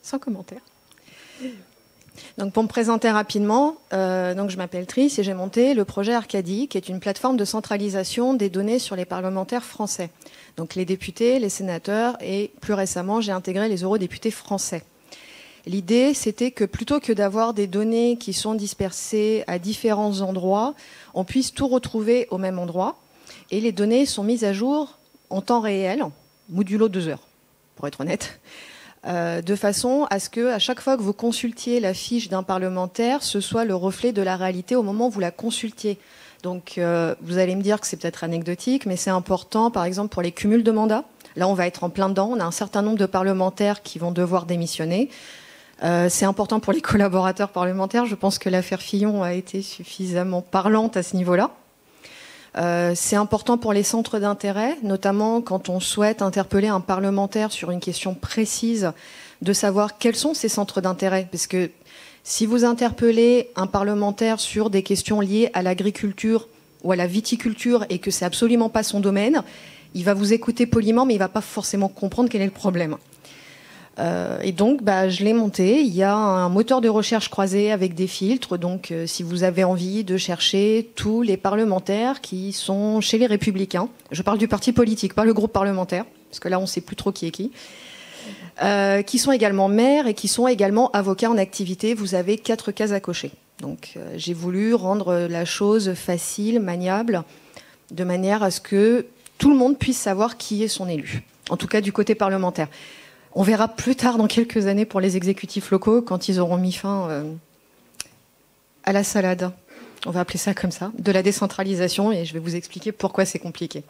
sans commentaire. Donc pour me présenter rapidement, donc je m'appelle Trice et j'ai monté le projet Arcadie, qui est une plateforme de centralisation des données sur les parlementaires français. Donc les députés, les sénateurs et plus récemment, j'ai intégré les eurodéputés français. L'idée, c'était que plutôt que d'avoir des données qui sont dispersées à différents endroits, on puisse tout retrouver au même endroit. Et les données sont mises à jour en temps réel, modulo 2 heures, pour être honnête, de façon à ce que, à chaque fois que vous consultiez la fiche d'un parlementaire, ce soit le reflet de la réalité au moment où vous la consultiez. Donc, vous allez me dire que c'est peut-être anecdotique, mais c'est important, par exemple, pour les cumuls de mandats. Là, on va être en plein dedans. On a un certain nombre de parlementaires qui vont devoir démissionner. C'est important pour les collaborateurs parlementaires. Je pense que l'affaire Fillon a été suffisamment parlante à ce niveau-là. C'est important pour les centres d'intérêt, notamment quand on souhaite interpeller un parlementaire sur une question précise, de savoir quels sont ces centres d'intérêt. Parce que si vous interpellez un parlementaire sur des questions liées à l'agriculture ou à la viticulture et que c'est absolument pas son domaine, il va vous écouter poliment, mais il va pas forcément comprendre quel est le problème. Et donc, je l'ai monté. Il y a un moteur de recherche croisé avec des filtres. Donc, si vous avez envie de chercher tous les parlementaires qui sont chez les Républicains, je parle du parti politique, pas le groupe parlementaire, parce que là, on ne sait plus trop qui est qui sont également maires et qui sont également avocats en activité. Vous avez 4 cases à cocher. Donc, j'ai voulu rendre la chose facile, maniable, de manière à ce que tout le monde puisse savoir qui est son élu. En tout cas, du côté parlementaire. On verra plus tard, dans quelques années, pour les exécutifs locaux, quand ils auront mis fin à la salade, on va appeler ça comme ça, de la décentralisation, et je vais vous expliquer pourquoi c'est compliqué.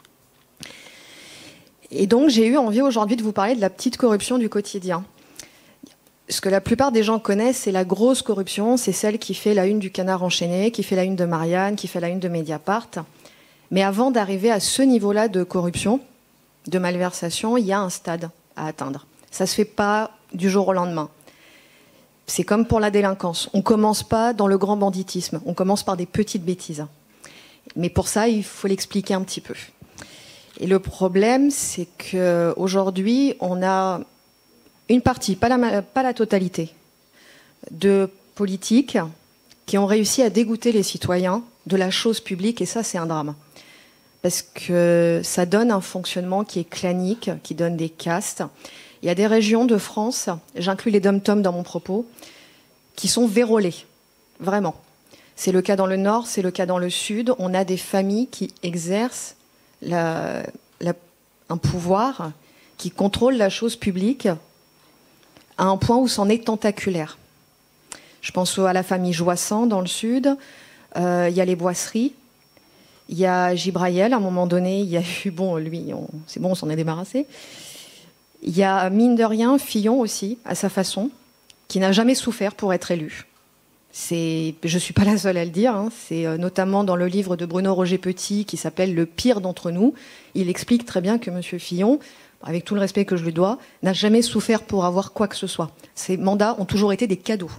Et donc, j'ai eu envie aujourd'hui de vous parler de la petite corruption du quotidien. Ce que la plupart des gens connaissent, c'est la grosse corruption, c'est celle qui fait la une du Canard enchaîné, qui fait la une de Marianne, qui fait la une de Mediapart. Mais avant d'arriver à ce niveau-là de corruption, de malversation, il y a un stade à atteindre. Ça ne se fait pas du jour au lendemain. C'est comme pour la délinquance. On ne commence pas dans le grand banditisme. On commence par des petites bêtises. Mais pour ça, il faut l'expliquer un petit peu. Et le problème, c'est qu'aujourd'hui, on a une partie, pas la totalité, de politiques qui ont réussi à dégoûter les citoyens de la chose publique. Et ça, c'est un drame. Parce que ça donne un fonctionnement qui est clanique, qui donne des castes. Il y a des régions de France, j'inclus les DOM-TOM dans mon propos, qui sont vérolées, vraiment. C'est le cas dans le Nord, c'est le cas dans le Sud. On a des familles qui exercent un pouvoir, qui contrôle la chose publique à un point où c'en est tentaculaire. Je pense à la famille Joissan dans le Sud, il y a les Boisseries, il y a Gibraïel, à un moment donné, il y a eu, c'est bon, on s'en est débarrassé. Il y a, mine de rien, Fillon aussi, à sa façon, qui n'a jamais souffert pour être élu. Je ne suis pas la seule à le dire, c'est notamment dans le livre de Bruno Roger Petit, qui s'appelle « Le pire d'entre nous ». Il explique très bien que M. Fillon, avec tout le respect que je lui dois, n'a jamais souffert pour avoir quoi que ce soit. Ses mandats ont toujours été des cadeaux.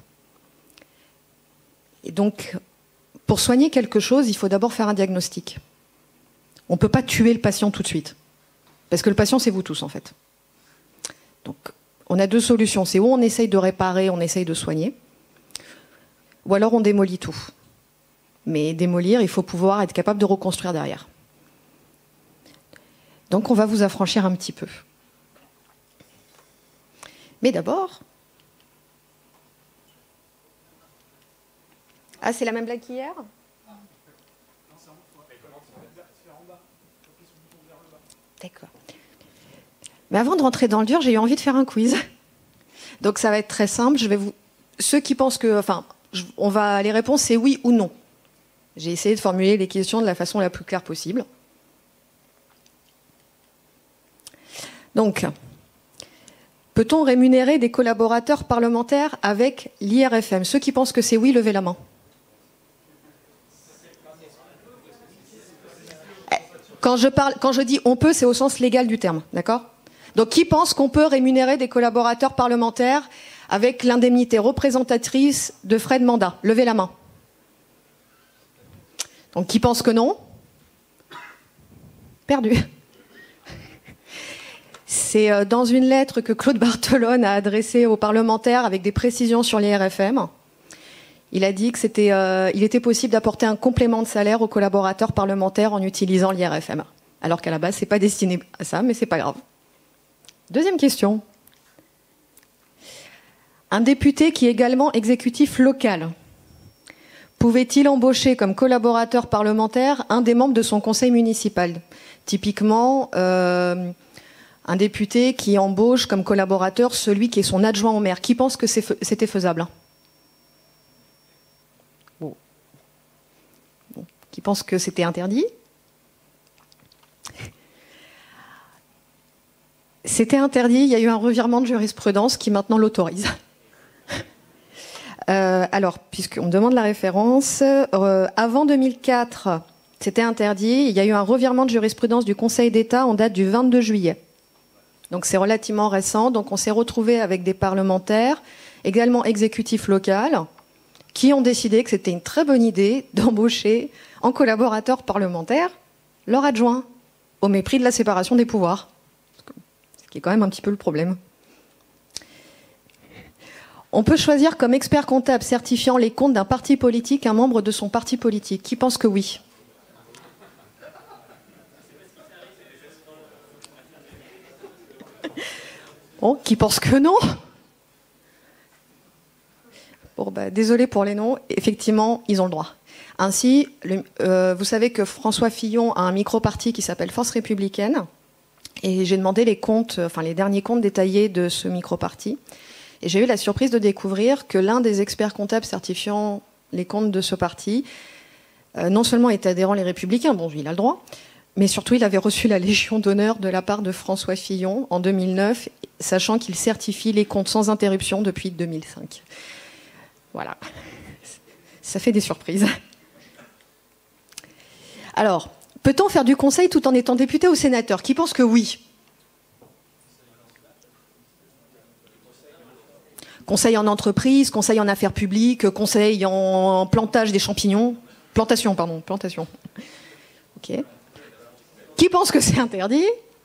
Et donc, pour soigner quelque chose, il faut d'abord faire un diagnostic. On ne peut pas tuer le patient tout de suite. Parce que le patient, c'est vous tous, en fait. Donc, on a 2 solutions. C'est où on essaye de réparer, on essaye de soigner, ou alors on démolit tout. Mais démolir, il faut pouvoir être capable de reconstruire derrière. Donc, on va vous affranchir un petit peu. Mais d'abord... Ah, c'est la même blague qu'hier ? D'accord. Mais avant de rentrer dans le dur, j'ai eu envie de faire un quiz. Donc ça va être très simple. Ceux qui pensent que... les réponses, c'est oui ou non. J'ai essayé de formuler les questions de la façon la plus claire possible. Donc, peut-on rémunérer des collaborateurs parlementaires avec l'IRFM ? Ceux qui pensent que c'est oui, levez la main. Quand je dis on peut, c'est au sens légal du terme, d'accord ? Donc, qui pense qu'on peut rémunérer des collaborateurs parlementaires avec l'indemnité représentatrice de frais de mandat ? Levez la main. Donc, qui pense que non ? Perdu. C'est dans une lettre que Claude Barthelone a adressée aux parlementaires avec des précisions sur l'IRFM. Il a dit que il était possible d'apporter un complément de salaire aux collaborateurs parlementaires en utilisant l'IRFM. Alors qu'à la base, c'est pas destiné à ça, mais c'est pas grave. Deuxième question. Un député qui est également exécutif local pouvait-il embaucher comme collaborateur parlementaire un des membres de son conseil municipal? Typiquement, un député qui embauche comme collaborateur celui qui est son adjoint au maire. Qui pense que c'était faisable? Bon. Qui pense que c'était interdit? C'était interdit, il y a eu un revirement de jurisprudence qui maintenant l'autorise. Alors, puisqu'on me demande la référence, avant 2004, c'était interdit. Il y a eu un revirement de jurisprudence du Conseil d'État en date du 22 juillet. Donc c'est relativement récent. Donc on s'est retrouvé avec des parlementaires, également exécutifs locaux, qui ont décidé que c'était une très bonne idée d'embaucher en collaborateur parlementaire leur adjoint, au mépris de la séparation des pouvoirs. Ce qui est quand même un petit peu le problème. On peut choisir comme expert comptable certifiant les comptes d'un parti politique un membre de son parti politique. Qui pense que oui? Bon, qui pense que non? Bon, désolé pour les noms. Effectivement, ils ont le droit. Ainsi, vous savez que François Fillon a un micro-parti qui s'appelle Force républicaine. Et j'ai demandé les comptes, enfin les derniers comptes détaillés de ce micro-parti. Et j'ai eu la surprise de découvrir que l'un des experts comptables certifiant les comptes de ce parti, non seulement était adhérent Les Républicains, bon, il a le droit, mais surtout il avait reçu la Légion d'honneur de la part de François Fillon en 2009, sachant qu'il certifie les comptes sans interruption depuis 2005. Voilà. Ça fait des surprises. Alors, peut-on faire du conseil tout en étant député ou sénateur? Qui pense que oui? Conseil en entreprise, conseil en affaires publiques, conseil en plantage des champignons. Plantation, pardon, plantation. Ok. Qui pense que c'est interdit?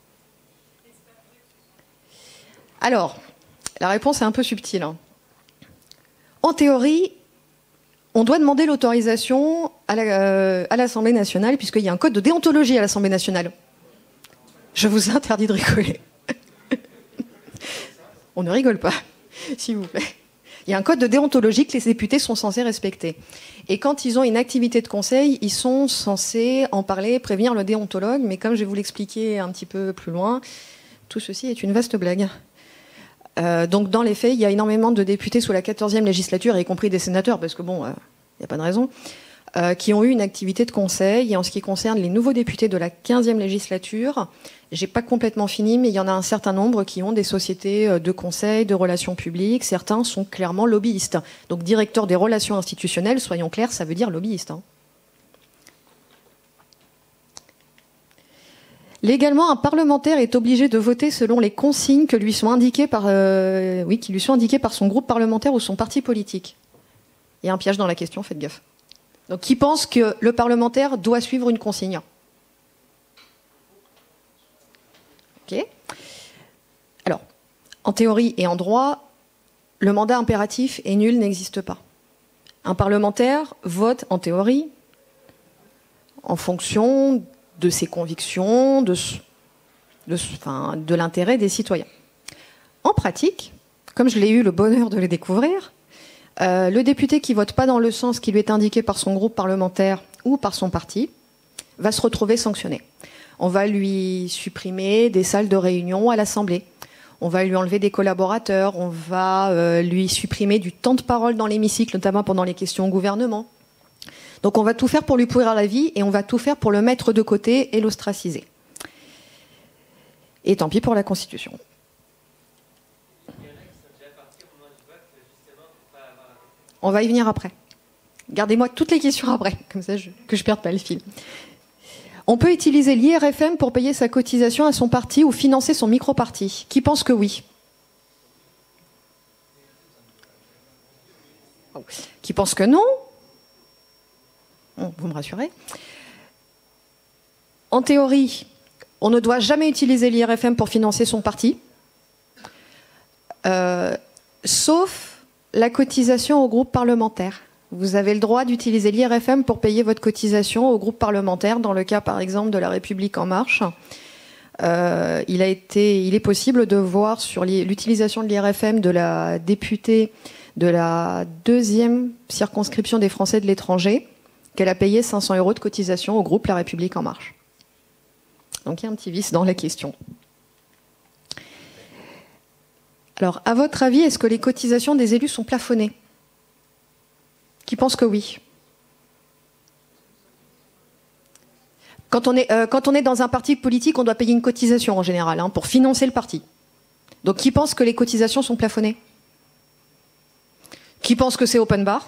Alors, la réponse est un peu subtile. Hein. En théorie, on doit demander l'autorisation à l'Assemblée nationale, puisqu'il y a un code de déontologie à l'Assemblée nationale. Je vous interdis de rigoler. On ne rigole pas. S'il vous plaît. Il y a un code de déontologie que les députés sont censés respecter. Et quand ils ont une activité de conseil, ils sont censés en parler, prévenir le déontologue. Mais comme je vais vous l'expliquer un petit peu plus loin, tout ceci est une vaste blague. Donc dans les faits, il y a énormément de députés sous la 14e législature, y compris des sénateurs, parce que bon, il n'y a pas de raison, qui ont eu une activité de conseil. Et en ce qui concerne les nouveaux députés de la 15e législature, j'ai pas complètement fini, mais il y en a un certain nombre qui ont des sociétés de conseil, de relations publiques. Certains sont clairement lobbyistes. Donc directeur des relations institutionnelles, soyons clairs, ça veut dire lobbyiste. Hein. Légalement, un parlementaire est obligé de voter selon les consignes que lui sont indiquées par, qui lui sont indiquées par son groupe parlementaire ou son parti politique. Il y a un piège dans la question, faites gaffe. Donc qui pense que le parlementaire doit suivre une consigne? Ok. Alors, en théorie et en droit, le mandat impératif et nul n'existe pas. Un parlementaire vote, en théorie, en fonction de ses convictions, de l'intérêt des citoyens. En pratique, comme je l'ai eu le bonheur de le découvrir, le député qui vote pas dans le sens qui lui est indiqué par son groupe parlementaire ou par son parti va se retrouver sanctionné. On va lui supprimer des salles de réunion à l'Assemblée. On va lui enlever des collaborateurs. On va lui supprimer du temps de parole dans l'hémicycle, notamment pendant les questions au gouvernement. Donc on va tout faire pour lui pourrir la vie et on va tout faire pour le mettre de côté et l'ostraciser. Et tant pis pour la Constitution. On va y venir après. Gardez-moi toutes les questions après, comme ça que je ne perde pas le fil. On peut utiliser l'IRFM pour payer sa cotisation à son parti ou financer son micro-parti. Qui pense que oui? Qui pense que non? Bon, vous me rassurez. En théorie, On ne doit jamais utiliser l'IRFM pour financer son parti, sauf la cotisation au groupe parlementaire. Vous avez le droit d'utiliser l'IRFM pour payer votre cotisation au groupe parlementaire, dans le cas par exemple de La République En Marche. Il est possible de voir sur l'utilisation de l'IRFM de la députée de la 2e circonscription des Français de l'étranger, qu'elle a payé 500 € de cotisation au groupe La République En Marche. Donc il y a un petit vice dans la question. Alors, à votre avis, est-ce que les cotisations des élus sont plafonnées? Qui pense que oui? Quand on est dans un parti politique, on doit payer une cotisation en général, hein, pour financer le parti. Donc qui pense que les cotisations sont plafonnées? Qui pense que c'est open bar?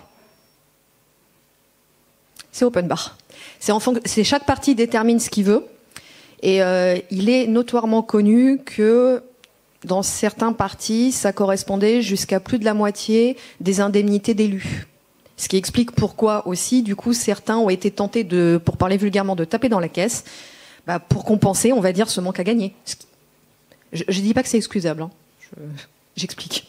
C'est open bar. C'est chaque parti détermine ce qu'il veut. Et il est notoirement connu que dans certains partis, ça correspondait jusqu'à plus de la moitié des indemnités d'élus. Ce qui explique pourquoi aussi, du coup, certains ont été tentés de, pour parler vulgairement, de taper dans la caisse, pour compenser, on va dire, ce manque à gagner. Je ne dis pas que c'est excusable, hein. J'explique.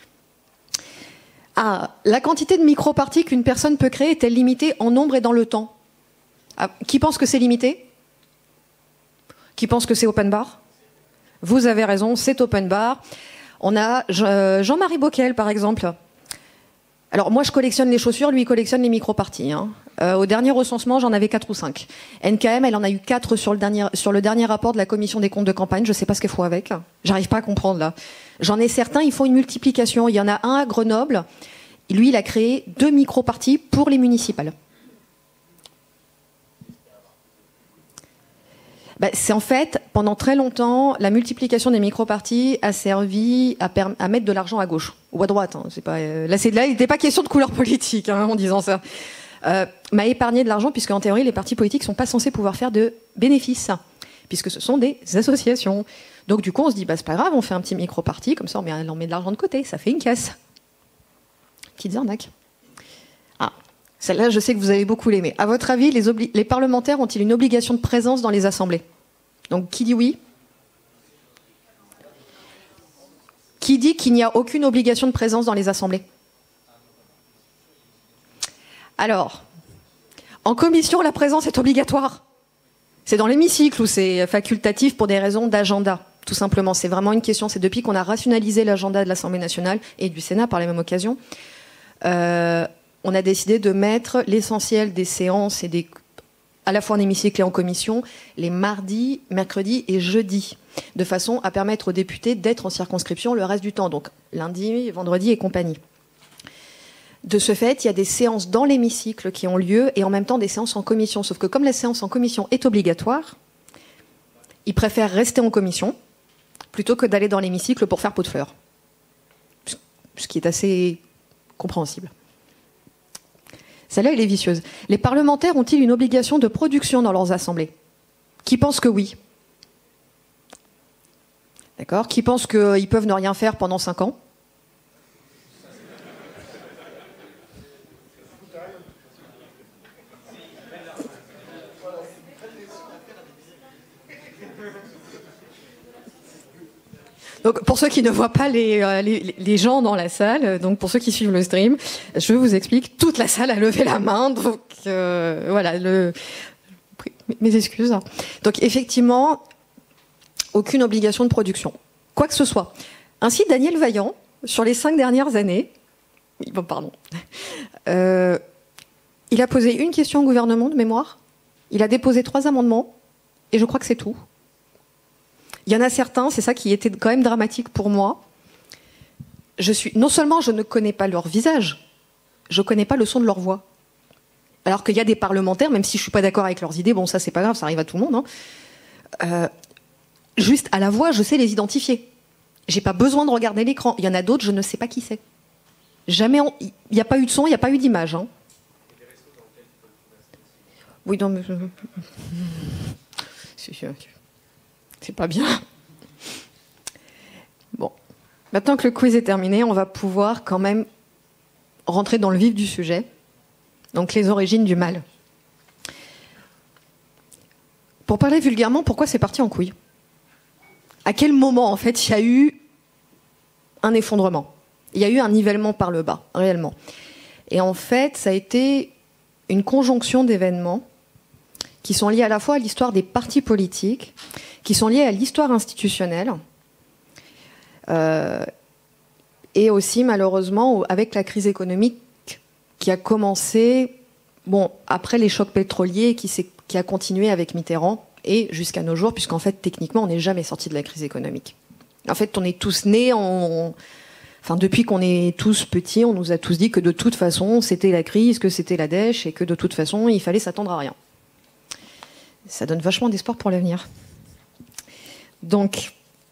La quantité de micro-partis qu'une personne peut créer est-elle limitée en nombre et dans le temps? Qui pense que c'est limité? Qui pense que c'est open bar? Vous avez raison, c'est open bar. On a Jean-Marie Bockel, par exemple. Alors moi, je collectionne les chaussures, lui, il collectionne les micro-partis. Hein. Au dernier recensement, j'en avais 4 ou 5. NKM, elle en a eu 4 sur le dernier rapport de la commission des comptes de campagne. Je ne sais pas ce qu'elle faut avec. J'arrive pas à comprendre, là. J'en ai certains, ils font une multiplication. Il y en a un à Grenoble. Lui, il a créé 2 micro-partis pour les municipales. C'est en fait, pendant très longtemps, la multiplication des micro-partis a servi à mettre de l'argent à gauche ou à droite. Hein. C'est pas, là, il n'était pas question de couleur politique, hein, en disant ça. M'a épargné de l'argent, puisque en théorie, les partis politiques ne sont pas censés pouvoir faire de bénéfices, puisque ce sont des associations. Donc du coup, on se dit, c'est pas grave, on fait un petit micro-parti, comme ça on met de l'argent de côté, ça fait une caisse. Petites arnaques. Celle-là, je sais que vous allez beaucoup l'aimer. À votre avis, les parlementaires ont-ils une obligation de présence dans les assemblées? Donc, qui dit oui? Qui dit qu'il n'y a aucune obligation de présence dans les assemblées? Alors, en commission, la présence est obligatoire. C'est dans l'hémicycle où c'est facultatif pour des raisons d'agenda, tout simplement. C'est vraiment une question. C'est depuis qu'on a rationalisé l'agenda de l'Assemblée nationale et du Sénat par la même occasion. On a décidé de mettre l'essentiel des séances à la fois en hémicycle et en commission, les mardis, mercredis et jeudis, de façon à permettre aux députés d'être en circonscription le reste du temps, donc lundi, vendredi et compagnie. De ce fait, il y a des séances dans l'hémicycle qui ont lieu et en même temps des séances en commission. Sauf que comme la séance en commission est obligatoire, ils préfèrent rester en commission plutôt que d'aller dans l'hémicycle pour faire pot de fleurs. Ce qui est assez compréhensible. Celle-là, elle est vicieuse. Les parlementaires ont-ils une obligation de production dans leurs assemblées? Qui pense que oui? D'accord. Qui pense qu'ils peuvent ne rien faire pendant 5 ans? Donc, pour ceux qui ne voient pas les gens dans la salle, donc pour ceux qui suivent le stream, je vous explique, toute la salle a levé la main, donc voilà, mes excuses. Donc effectivement, aucune obligation de production, quoi que ce soit. Ainsi, Daniel Vaillant, sur les 5 dernières années, il a posé une question au gouvernement de mémoire, il a déposé 3 amendements, et je crois que c'est tout. Il y en a certains, c'est ça qui était quand même dramatique pour moi. Non seulement je ne connais pas leur visage, je ne connais pas le son de leur voix. Alors qu'il y a des parlementaires, même si je ne suis pas d'accord avec leurs idées, bon ça c'est pas grave, ça arrive à tout le monde. Hein. Juste à la voix, je sais les identifier. J'ai pas besoin de regarder l'écran. Il y en a d'autres, je ne sais pas qui c'est. Jamais, il n'y a pas eu de son, il n'y a pas eu d'image. Hein. Oui, non mais... C'est pas bien. Bon. Maintenant que le quiz est terminé, on va pouvoir quand même rentrer dans le vif du sujet. Donc les origines du mal. Pour parler vulgairement, pourquoi c'est parti en couille? À quel moment, en fait, il y a eu un effondrement? Il y a eu un nivellement par le bas, réellement. Et en fait, ça a été une conjonction d'événements qui sont liés à la fois à l'histoire des partis politiques, qui sont liés à l'histoire institutionnelle, et aussi, malheureusement, avec la crise économique qui a commencé, bon, après les chocs pétroliers, qui a continué avec Mitterrand, et jusqu'à nos jours, puisqu'en fait, techniquement, on n'est jamais sorti de la crise économique. En fait, on est tous nés depuis qu'on est tous petits, on nous a tous dit que de toute façon, c'était la crise, que c'était la dèche, et que de toute façon, il fallait s'attendre à rien. Ça donne vachement d'espoir pour l'avenir. Donc,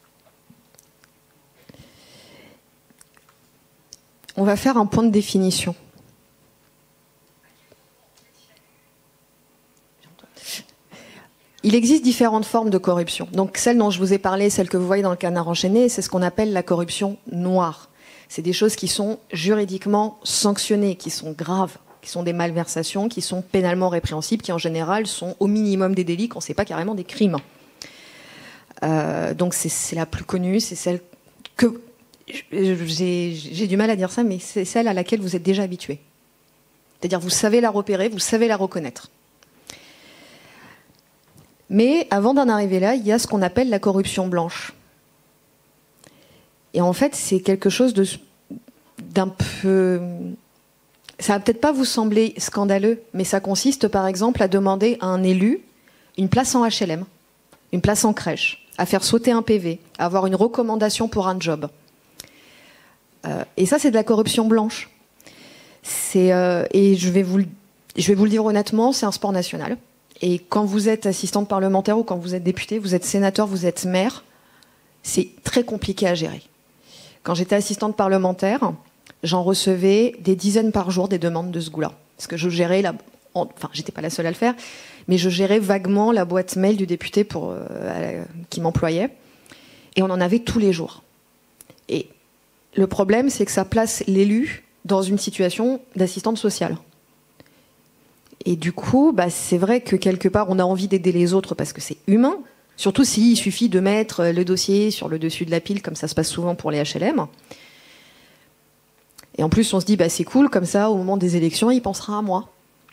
on va faire un point de définition. Il existe différentes formes de corruption. Donc celle dont je vous ai parlé, celle que vous voyez dans le Canard enchaîné, c'est ce qu'on appelle la corruption noire. C'est des choses qui sont juridiquement sanctionnées, qui sont graves, qui sont des malversations, qui sont pénalement répréhensibles, qui en général sont au minimum des délits, quand c'est pas carrément des crimes. Donc c'est la plus connue, c'est celle que... J'ai du mal à dire ça, mais c'est celle à laquelle vous êtes déjà habitué. C'est-à-dire vous savez la repérer, vous savez la reconnaître. Mais avant d'en arriver là, il y a ce qu'on appelle la corruption blanche. Et en fait, c'est quelque chose d'un peu... Ça va peut-être pas vous sembler scandaleux, mais ça consiste par exemple à demander à un élu une place en HLM, une place en crèche, à faire sauter un PV, à avoir une recommandation pour un job. Et ça, c'est de la corruption blanche. Et je vais vous le dire honnêtement, c'est un sport national. Et quand vous êtes assistante parlementaire ou quand vous êtes député, vous êtes sénateur, vous êtes maire, c'est très compliqué à gérer. Quand j'étais assistante parlementaire, j'en recevais des dizaines par jour des demandes de ce goût-là. Parce que je gérais, enfin, j'étais pas la seule à le faire, mais je gérais vaguement la boîte mail du député qui m'employait. Et on en avait tous les jours. Et le problème, c'est que ça place l'élu dans une situation d'assistante sociale. Et du coup, c'est vrai que quelque part, on a envie d'aider les autres parce que c'est humain. Surtout s'il suffit de mettre le dossier sur le dessus de la pile, comme ça se passe souvent pour les HLM. Et en plus, on se dit, c'est cool, comme ça, au moment des élections, il pensera à moi.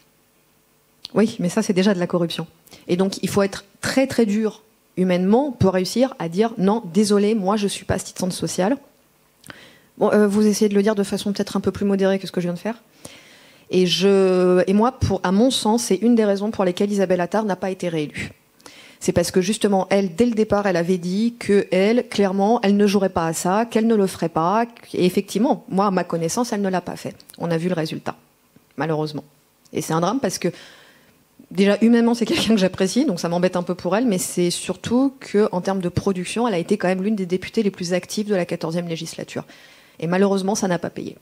Oui, mais ça, c'est déjà de la corruption. Et donc, il faut être très, très dur humainement pour réussir à dire, non, désolé, moi, je ne suis pas assistante sociale. Bon, vous essayez de le dire de façon peut-être un peu plus modérée que ce que je viens de faire. Et moi, à mon sens, c'est une des raisons pour lesquelles Isabelle Attard n'a pas été réélue. C'est parce que justement, elle, dès le départ, elle avait dit qu'elle, clairement, elle ne jouerait pas à ça, qu'elle ne le ferait pas. Et effectivement, moi, à ma connaissance, elle ne l'a pas fait. On a vu le résultat, malheureusement. Et c'est un drame parce que, déjà, humainement, c'est quelqu'un que j'apprécie, donc ça m'embête un peu pour elle, mais c'est surtout qu'en termes de production, elle a été quand même l'une des députées les plus actives de la 14e législature. Et malheureusement, ça n'a pas payé.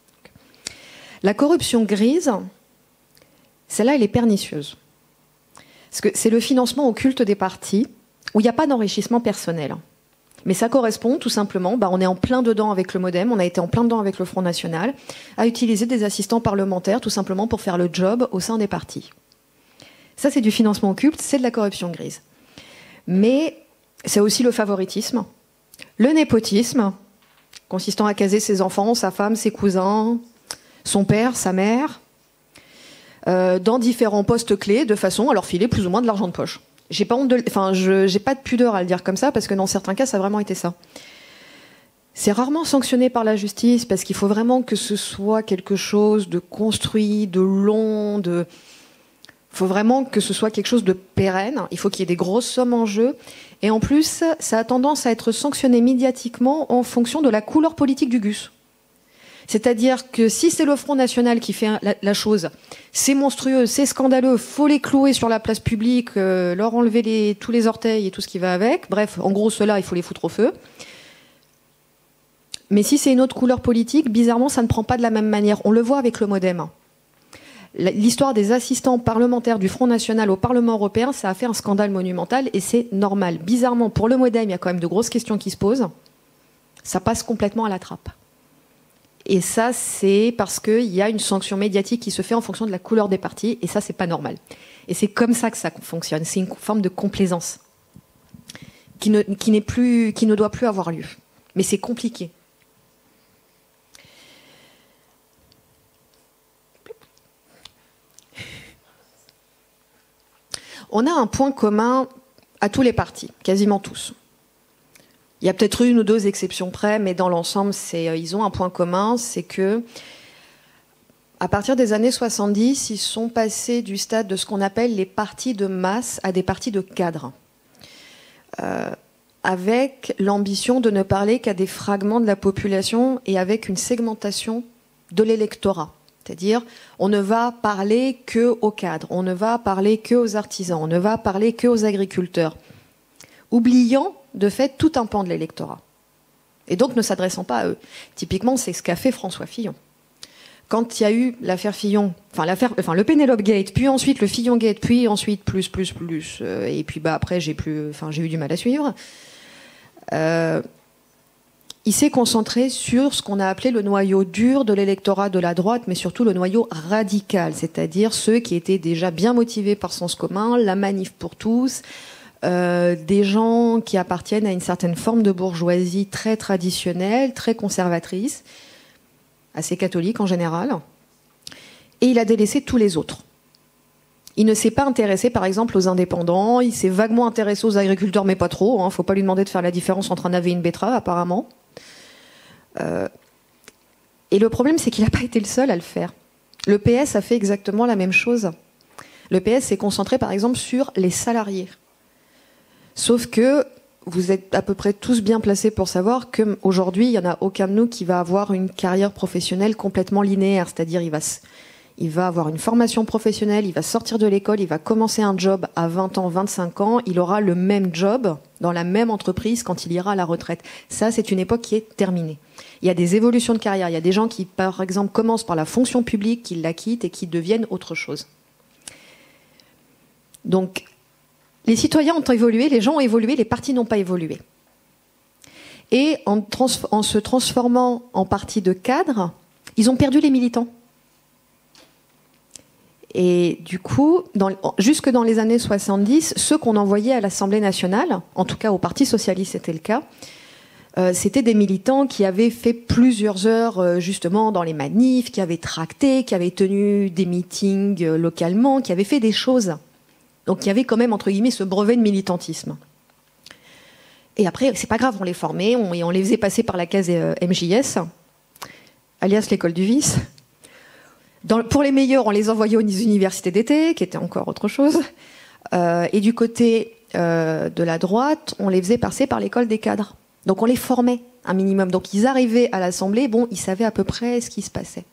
La corruption grise, celle-là, elle est pernicieuse. Parce que c'est le financement occulte des partis où il n'y a pas d'enrichissement personnel. Mais ça correspond tout simplement, on est en plein dedans avec le MoDem, on a été en plein dedans avec le Front National, à utiliser des assistants parlementaires tout simplement pour faire le job au sein des partis. Ça, c'est du financement occulte, c'est de la corruption grise. Mais c'est aussi le favoritisme, le népotisme, consistant à caser ses enfants, sa femme, ses cousins, son père, sa mère, dans différents postes clés, de façon à leur filer plus ou moins de l'argent de poche. J'ai pas de pudeur à le dire comme ça, parce que dans certains cas, ça a vraiment été ça. C'est rarement sanctionné par la justice, parce qu'il faut vraiment que ce soit quelque chose de construit, de long, il faut vraiment que ce soit quelque chose de pérenne, il faut qu'il y ait des grosses sommes en jeu, et en plus, ça a tendance à être sanctionné médiatiquement en fonction de la couleur politique du GUS. C'est-à-dire que si c'est le Front National qui fait la chose, c'est monstrueux, c'est scandaleux, faut les clouer sur la place publique, leur enlever tous les orteils et tout ce qui va avec. Bref, en gros, ceux-là, il faut les foutre au feu. Mais si c'est une autre couleur politique, bizarrement, ça ne prend pas de la même manière. On le voit avec le MoDem. L'histoire des assistants parlementaires du Front National au Parlement européen, ça a fait un scandale monumental et c'est normal. Bizarrement, pour le MoDem, il y a quand même de grosses questions qui se posent. Ça passe complètement à la trappe. Et ça, c'est parce qu'il y a une sanction médiatique qui se fait en fonction de la couleur des partis, et ça, c'est pas normal. Et c'est comme ça que ça fonctionne. C'est une forme de complaisance qui ne doit plus avoir lieu. Mais c'est compliqué. On a un point commun à tous les partis, quasiment tous. Il y a peut-être une ou deux exceptions près, mais dans l'ensemble, ils ont un point commun, c'est que à partir des années 70, ils sont passés du stade de ce qu'on appelle les partis de masse à des partis de cadre, avec l'ambition de ne parler qu'à des fragments de la population et avec une segmentation de l'électorat. C'est-à-dire, on ne va parler que aux cadres, on ne va parler que aux artisans, on ne va parler que aux agriculteurs, oubliant de fait tout un pan de l'électorat. Et donc ne s'adressant pas à eux. Typiquement, c'est ce qu'a fait François Fillon. Quand il y a eu l'affaire Fillon, le Penelope Gate, puis ensuite le Fillon Gate, puis ensuite plus, et puis après j'ai eu du mal à suivre. Il s'est concentré sur ce qu'on a appelé le noyau dur de l'électorat de la droite, mais surtout le noyau radical, c'est-à-dire ceux qui étaient déjà bien motivés par sens commun, la manif pour tous, des gens qui appartiennent à une certaine forme de bourgeoisie très traditionnelle, très conservatrice, assez catholique en général, et il a délaissé tous les autres. Il ne s'est pas intéressé, par exemple, aux indépendants, il s'est vaguement intéressé aux agriculteurs, mais pas trop, hein, faut pas lui demander de faire la différence entre un navet et une betterave, apparemment. Et le problème, c'est qu'il n'a pas été le seul à le faire. Le PS a fait exactement la même chose. Le PS s'est concentré, par exemple, sur les salariés. Sauf que vous êtes à peu près tous bien placés pour savoir qu'aujourd'hui, il n'y en a aucun de nous qui va avoir une carrière professionnelle complètement linéaire. C'est-à-dire, il va avoir une formation professionnelle, il va sortir de l'école, il va commencer un job à 20 ans, 25 ans, il aura le même job dans la même entreprise quand il ira à la retraite. Ça, c'est une époque qui est terminée. Il y a des évolutions de carrière. Il y a des gens qui, par exemple, commencent par la fonction publique, qui la quittent et qui deviennent autre chose. Donc, les citoyens ont évolué, les gens ont évolué, les partis n'ont pas évolué. Et en se transformant en partis de cadres, ils ont perdu les militants. Et du coup, jusque dans les années 70, ceux qu'on envoyait à l'Assemblée nationale, en tout cas au Parti socialiste c'était le cas, c'était des militants qui avaient fait plusieurs heures justement dans les manifs, qui avaient tracté, qui avaient tenu des meetings localement, qui avaient fait des choses. Donc il y avait quand même, entre guillemets, ce brevet de militantisme. Et après, c'est pas grave, on les formait, et on les faisait passer par la case MJS, alias l'école du vice. Pour les meilleurs, on les envoyait aux universités d'été, qui était encore autre chose. Et du côté de la droite, on les faisait passer par l'école des cadres. Donc on les formait un minimum. Donc ils arrivaient à l'Assemblée, bon, ils savaient à peu près ce qui se passait.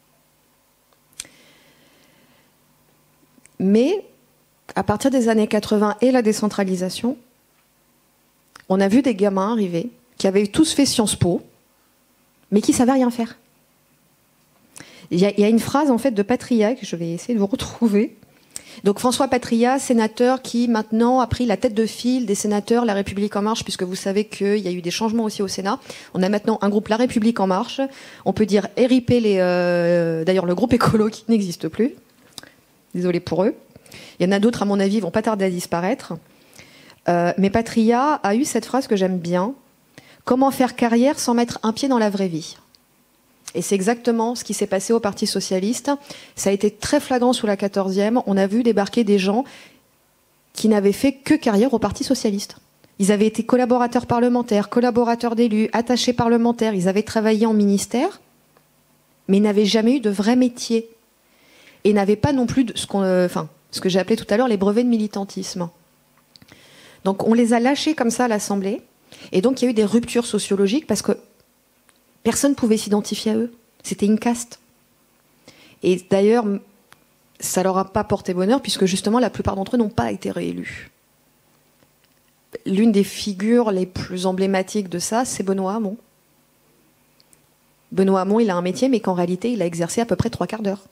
Mais à partir des années 80 et la décentralisation, on a vu des gamins arriver qui avaient tous fait Sciences Po, mais qui ne savaient rien faire. Il y a une phrase en fait de Patria que je vais essayer de vous retrouver. Donc François Patria, sénateur qui maintenant a pris la tête de file des sénateurs La République En Marche, puisque vous savez qu'il y a eu des changements aussi au Sénat. On a maintenant un groupe La République En Marche. On peut dire RIP d'ailleurs le groupe écolo qui n'existe plus. Désolé pour eux. Il y en a d'autres, à mon avis, vont pas tarder à disparaître. Mais Patria a eu cette phrase que j'aime bien. Comment faire carrière sans mettre un pied dans la vraie vie ? Et c'est exactement ce qui s'est passé au Parti socialiste. Ça a été très flagrant sous la 14e. On a vu débarquer des gens qui n'avaient fait que carrière au Parti socialiste. Ils avaient été collaborateurs parlementaires, collaborateurs d'élus, attachés parlementaires. Ils avaient travaillé en ministère, mais ils n'avaient jamais eu de vrai métier. Et n'avaient pas non plus ce que j'ai appelé tout à l'heure les brevets de militantisme. Donc on les a lâchés comme ça à l'Assemblée. Et donc il y a eu des ruptures sociologiques parce que personne ne pouvait s'identifier à eux. C'était une caste. Et d'ailleurs, ça ne leur a pas porté bonheur, puisque justement, la plupart d'entre eux n'ont pas été réélus. L'une des figures les plus emblématiques de ça, c'est Benoît Hamon. Benoît Hamon, il a un métier, mais qu'en réalité, il a exercé à peu près 3/4 d'heure.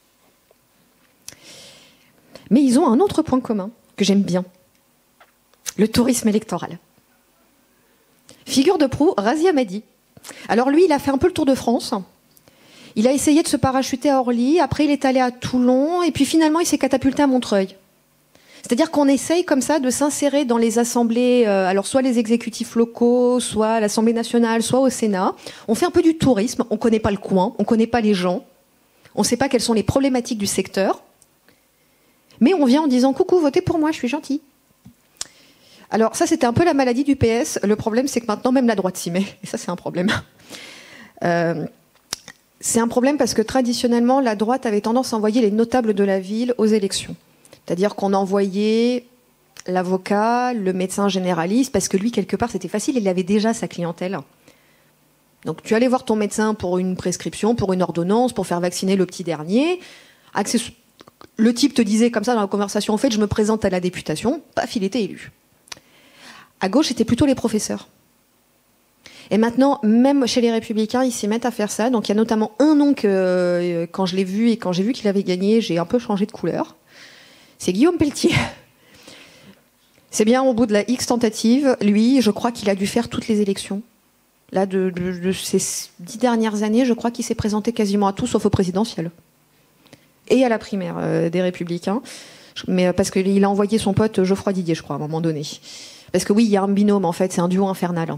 Mais ils ont un autre point commun, que j'aime bien. Le tourisme électoral. Figure de proue, Razia Madi. Alors lui, il a fait un peu le tour de France. Il a essayé de se parachuter à Orly, après il est allé à Toulon, et puis finalement il s'est catapulté à Montreuil. C'est-à-dire qu'on essaye comme ça de s'insérer dans les assemblées, alors soit les exécutifs locaux, soit l'Assemblée nationale, soit au Sénat. On fait un peu du tourisme, on ne connaît pas le coin, on ne connaît pas les gens, on ne sait pas quelles sont les problématiques du secteur, mais on vient en disant « Coucou, votez pour moi, je suis gentil ». Alors ça, c'était un peu la maladie du PS. Le problème, c'est que maintenant, même la droite s'y met. Et ça, c'est un problème. C'est un problème parce que traditionnellement, la droite avait tendance à envoyer les notables de la ville aux élections. C'est-à-dire qu'on envoyait l'avocat, le médecin généraliste, parce que lui, quelque part, c'était facile, il avait déjà sa clientèle. Donc tu allais voir ton médecin pour une prescription, pour une ordonnance, pour faire vacciner le petit dernier. Le type te disait comme ça dans la conversation, en fait, je me présente à la députation, paf, il était élu. À gauche, c'était plutôt les professeurs. Et maintenant, même chez les Républicains, ils s'y mettent à faire ça. Donc il y a notamment un nom que, quand je l'ai vu et quand j'ai vu qu'il avait gagné, j'ai un peu changé de couleur. C'est Guillaume Pelletier. C'est bien au bout de la X tentative. Lui, je crois qu'il a dû faire toutes les élections. Là, de ces 10 dernières années, je crois qu'il s'est présenté quasiment à tout, sauf au présidentiel. Et à la primaire des Républicains. Mais parce qu'il a envoyé son pote Geoffroy Didier, je crois, à un moment donné. Parce que oui, il y a un binôme, en fait, c'est un duo infernal.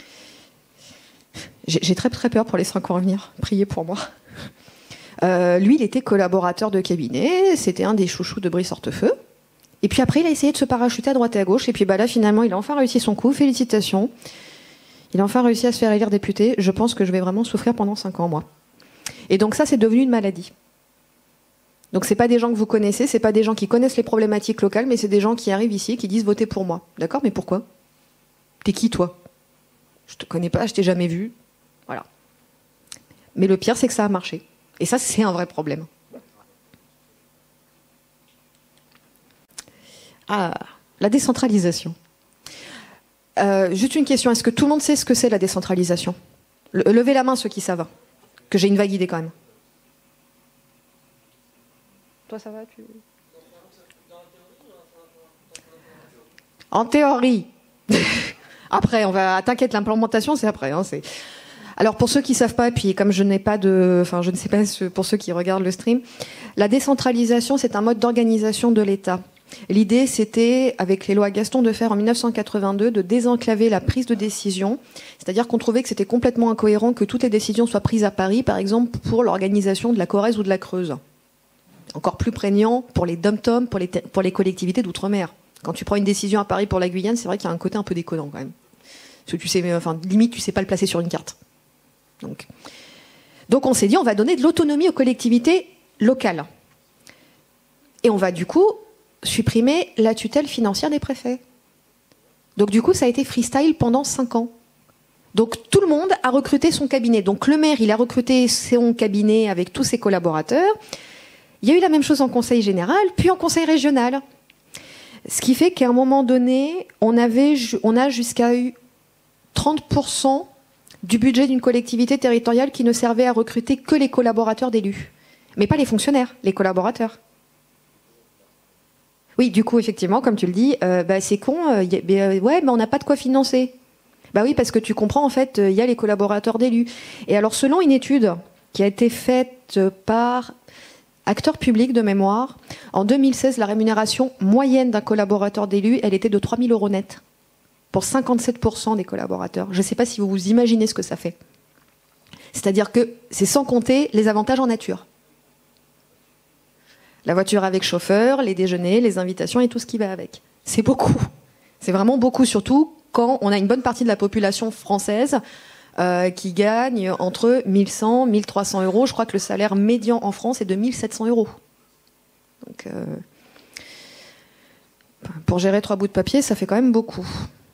J'ai très très peur pour les 5 ans à venir. Priez pour moi. Lui, il était collaborateur de cabinet, c'était un des chouchous de Brice Hortefeux. Et puis après, il a essayé de se parachuter à droite et à gauche. Et puis là, finalement, il a enfin réussi son coup. Félicitations. Il a enfin réussi à se faire élire député. Je pense que je vais vraiment souffrir pendant 5 ans, moi. Et donc ça, c'est devenu une maladie. Donc c'est pas des gens que vous connaissez, c'est pas des gens qui connaissent les problématiques locales, mais c'est des gens qui arrivent ici et qui disent votez pour moi. D'accord, mais pourquoi? T'es qui, toi? Je te connais pas, je t'ai jamais vu. Voilà. Mais le pire, c'est que ça a marché. Et ça, c'est un vrai problème. Ah, la décentralisation. Juste une question, est-ce que tout le monde sait ce que c'est la décentralisation? Levez la main ceux qui savent, que j'ai une vague idée quand même. Toi, ça va En théorie. Après, t'inquiète, l'implémentation, c'est après. Hein, Alors, pour ceux qui ne savent pas, puis comme je n'ai pas de... Enfin, je ne sais pas pour ceux qui regardent le stream, la décentralisation, c'est un mode d'organisation de l'État. L'idée, c'était, avec les lois Gaston Defferre en 1982, de désenclaver la prise de décision. C'est-à-dire qu'on trouvait que c'était complètement incohérent que toutes les décisions soient prises à Paris, par exemple, pour l'organisation de la Corrèze ou de la Creuse. Encore plus prégnant pour les dom-tom, pour les collectivités d'outre-mer. Quand tu prends une décision à Paris pour la Guyane, c'est vrai qu'il y a un côté un peu déconnant quand même. Parce que tu sais, limite, tu sais pas le placer sur une carte. Donc on s'est dit, on va donner de l'autonomie aux collectivités locales. Et on va du coup supprimer la tutelle financière des préfets. Donc du coup, ça a été freestyle pendant 5 ans. Donc tout le monde a recruté son cabinet. Donc le maire, il a recruté son cabinet avec tous ses collaborateurs. Il y a eu la même chose en conseil général, puis en conseil régional. Ce qui fait qu'à un moment donné, on a jusqu'à eu 30% du budget d'une collectivité territoriale qui ne servait à recruter que les collaborateurs d'élus. Mais pas les fonctionnaires, les collaborateurs. Oui, du coup, effectivement, comme tu le dis, c'est con, mais on n'a pas de quoi financer. Bah oui, parce que tu comprends, en fait, il y a les collaborateurs d'élus. Et alors, selon une étude qui a été faite par Acteurs Publics de mémoire, en 2016, la rémunération moyenne d'un collaborateur d'élu, elle était de 3 000 € net pour 57% des collaborateurs. Je ne sais pas si vous vous imaginez ce que ça fait. C'est-à-dire que c'est sans compter les avantages en nature. La voiture avec chauffeur, les déjeuners, les invitations et tout ce qui va avec. C'est beaucoup. C'est vraiment beaucoup, surtout quand on a une bonne partie de la population française qui gagne entre 1 100 et 1 300 €. Je crois que le salaire médian en France est de 1 700 €. Donc, pour gérer 3 bouts de papier, ça fait quand même beaucoup.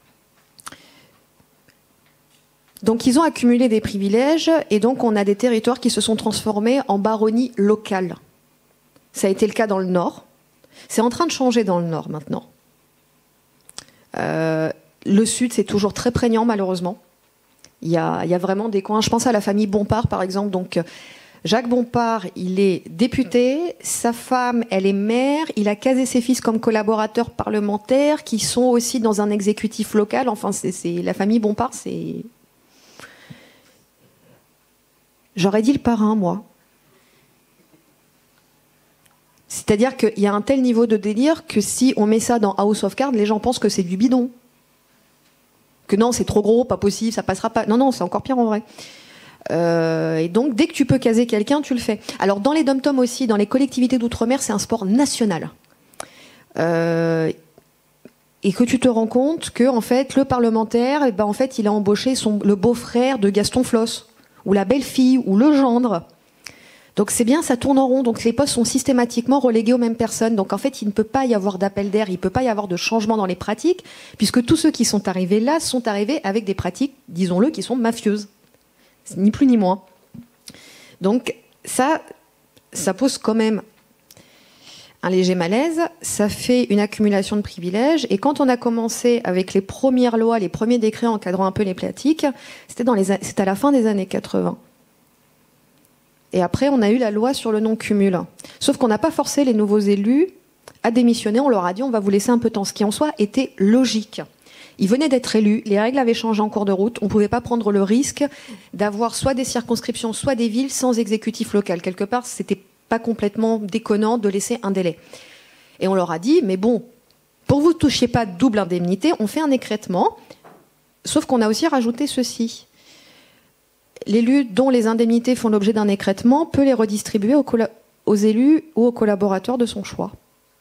Donc ils ont accumulé des privilèges et donc on a des territoires qui se sont transformés en baronnies locales. Ça a été le cas dans le Nord. C'est en train de changer dans le Nord maintenant. Le Sud, c'est toujours très prégnant malheureusement. Il y a vraiment des coins. Je pense à la famille Bompard par exemple. Donc Jacques Bompard, il est député, sa femme, elle est maire, il a casé ses fils comme collaborateurs parlementaires qui sont aussi dans un exécutif local. Enfin, la famille Bompard, c'est... J'aurais dit le parrain, moi. C'est-à-dire qu'il y a un tel niveau de délire que si on met ça dans House of Cards, les gens pensent que c'est du bidon. Que non, c'est trop gros, pas possible, ça passera pas. Non, non, c'est encore pire en vrai. Et donc, dès que tu peux caser quelqu'un, tu le fais. Alors, dans les dom-toms aussi, dans les collectivités d'outre-mer, c'est un sport national. Et que tu te rends compte que, en fait, le parlementaire, eh ben, en fait, il a embauché le beau-frère de Gaston Floss, ou la belle-fille, ou le gendre. Donc c'est bien, ça tourne en rond. Donc les postes sont systématiquement relégués aux mêmes personnes. Donc en fait, il ne peut pas y avoir d'appel d'air, il ne peut pas y avoir de changement dans les pratiques, puisque tous ceux qui sont arrivés là sont arrivés avec des pratiques, disons-le, qui sont mafieuses. C'est ni plus ni moins. Donc ça pose quand même un léger malaise. Ça fait une accumulation de privilèges. Et quand on a commencé avec les premières lois, les premiers décrets encadrant un peu les pratiques, c'était à la fin des années 80. Et après, on a eu la loi sur le non-cumul. Sauf qu'on n'a pas forcé les nouveaux élus à démissionner. On leur a dit, on va vous laisser un peu de temps. Ce qui, en soi, était logique. Ils venaient d'être élus. Les règles avaient changé en cours de route. On ne pouvait pas prendre le risque d'avoir soit des circonscriptions, soit des villes sans exécutif local. Quelque part, c'était pas complètement déconnant de laisser un délai. Et on leur a dit, mais bon, pour que vous ne touchiez pas de double indemnité, on fait un écrêtement. Sauf qu'on a aussi rajouté ceci. L'élu dont les indemnités font l'objet d'un écrêtement peut les redistribuer aux élus ou aux collaborateurs de son choix.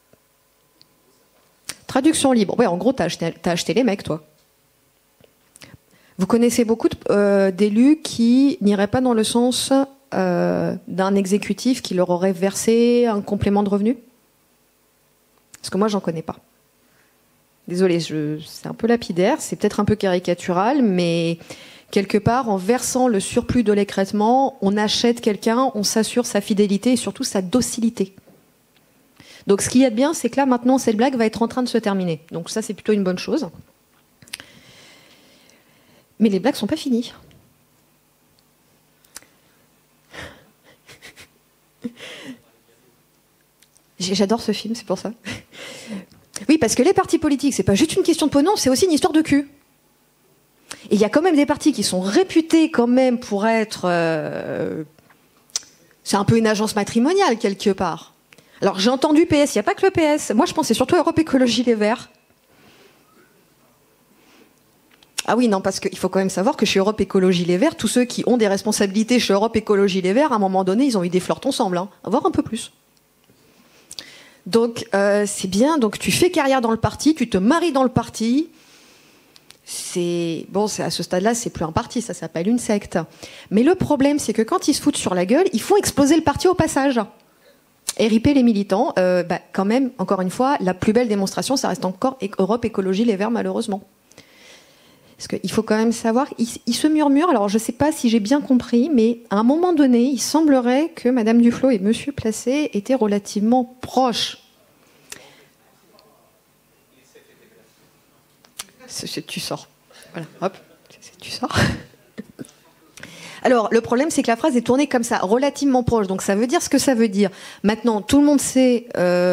Traduction libre. Ouais, en gros, t'as acheté les mecs, toi. Vous connaissez beaucoup d'élus qui n'iraient pas dans le sens d'un exécutif qui leur aurait versé un complément de revenu? Parce que moi, j'en connais pas. Désolée, c'est un peu lapidaire, c'est peut-être un peu caricatural, mais quelque part, en versant le surplus de l'écrêtement, on achète quelqu'un, on s'assure sa fidélité et surtout sa docilité. Donc ce qu'il y a de bien, c'est que là, maintenant, cette blague va être en train de se terminer. Donc ça, c'est plutôt une bonne chose. Mais les blagues ne sont pas finies. J'adore ce film, c'est pour ça. Oui, parce que les partis politiques, c'est pas juste une question de pognon, c'est aussi une histoire de cul. Et il y a quand même des partis qui sont réputés quand même pour être... c'est un peu une agence matrimoniale, quelque part. Alors, j'ai entendu PS, il n'y a pas que le PS. Moi, je pensais surtout à Europe Écologie Les Verts. Ah oui, non, parce qu'il faut quand même savoir que chez Europe Écologie Les Verts, tous ceux qui ont des responsabilités chez Europe Écologie Les Verts, à un moment donné, ils ont eu des flirts ensemble, hein, voire un peu plus. Donc, c'est bien. Donc, tu fais carrière dans le parti, tu te maries dans le parti... Bon, à ce stade-là, c'est plus un parti, ça s'appelle une secte. Mais le problème, c'est que quand ils se foutent sur la gueule, ils font exploser le parti au passage. Et riper les militants, quand même, encore une fois, la plus belle démonstration, ça reste encore Europe Écologie Les Verts, malheureusement. Parce qu'il faut quand même savoir, ils se murmurent, alors je ne sais pas si j'ai bien compris, mais à un moment donné, il semblerait que Madame Duflot et Monsieur Placé étaient relativement proches. Tu sors. Voilà, hop, tu sors. Alors, le problème, c'est que la phrase est tournée comme ça, relativement proche. Donc, ça veut dire ce que ça veut dire. Maintenant, tout le monde sait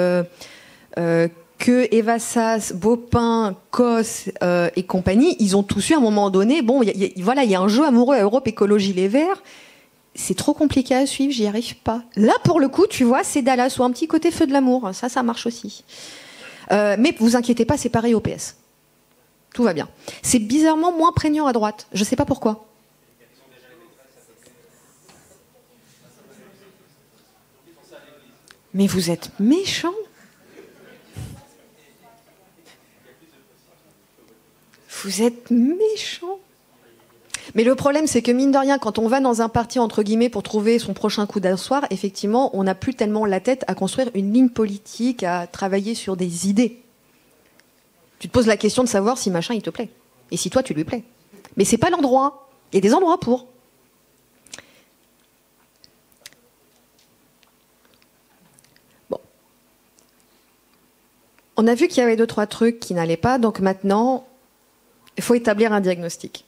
que Eva Sass, Baupin, Cos et compagnie, ils ont tous eu à un moment donné. Bon, voilà, il y a un jeu amoureux à Europe Écologie Les Verts. C'est trop compliqué à suivre, j'y arrive pas. Là, pour le coup, tu vois, c'est Dallas ou un petit côté feu de l'amour. Ça marche aussi. Mais vous inquiétez pas, c'est pareil au PS. Tout va bien. C'est bizarrement moins prégnant à droite. Je ne sais pas pourquoi. Mais vous êtes méchants. Vous êtes méchants. Mais le problème, c'est que mine de rien, quand on va dans un parti, entre guillemets, pour trouver son prochain coup d'un soir, effectivement, on n'a plus tellement la tête à construire une ligne politique, à travailler sur des idées. Tu te poses la question de savoir si machin il te plaît. Et si toi tu lui plais. Mais c'est pas l'endroit. Il y a des endroits pour. Bon. On a vu qu'il y avait 2-3 trucs qui n'allaient pas. Donc maintenant, il faut établir un diagnostic.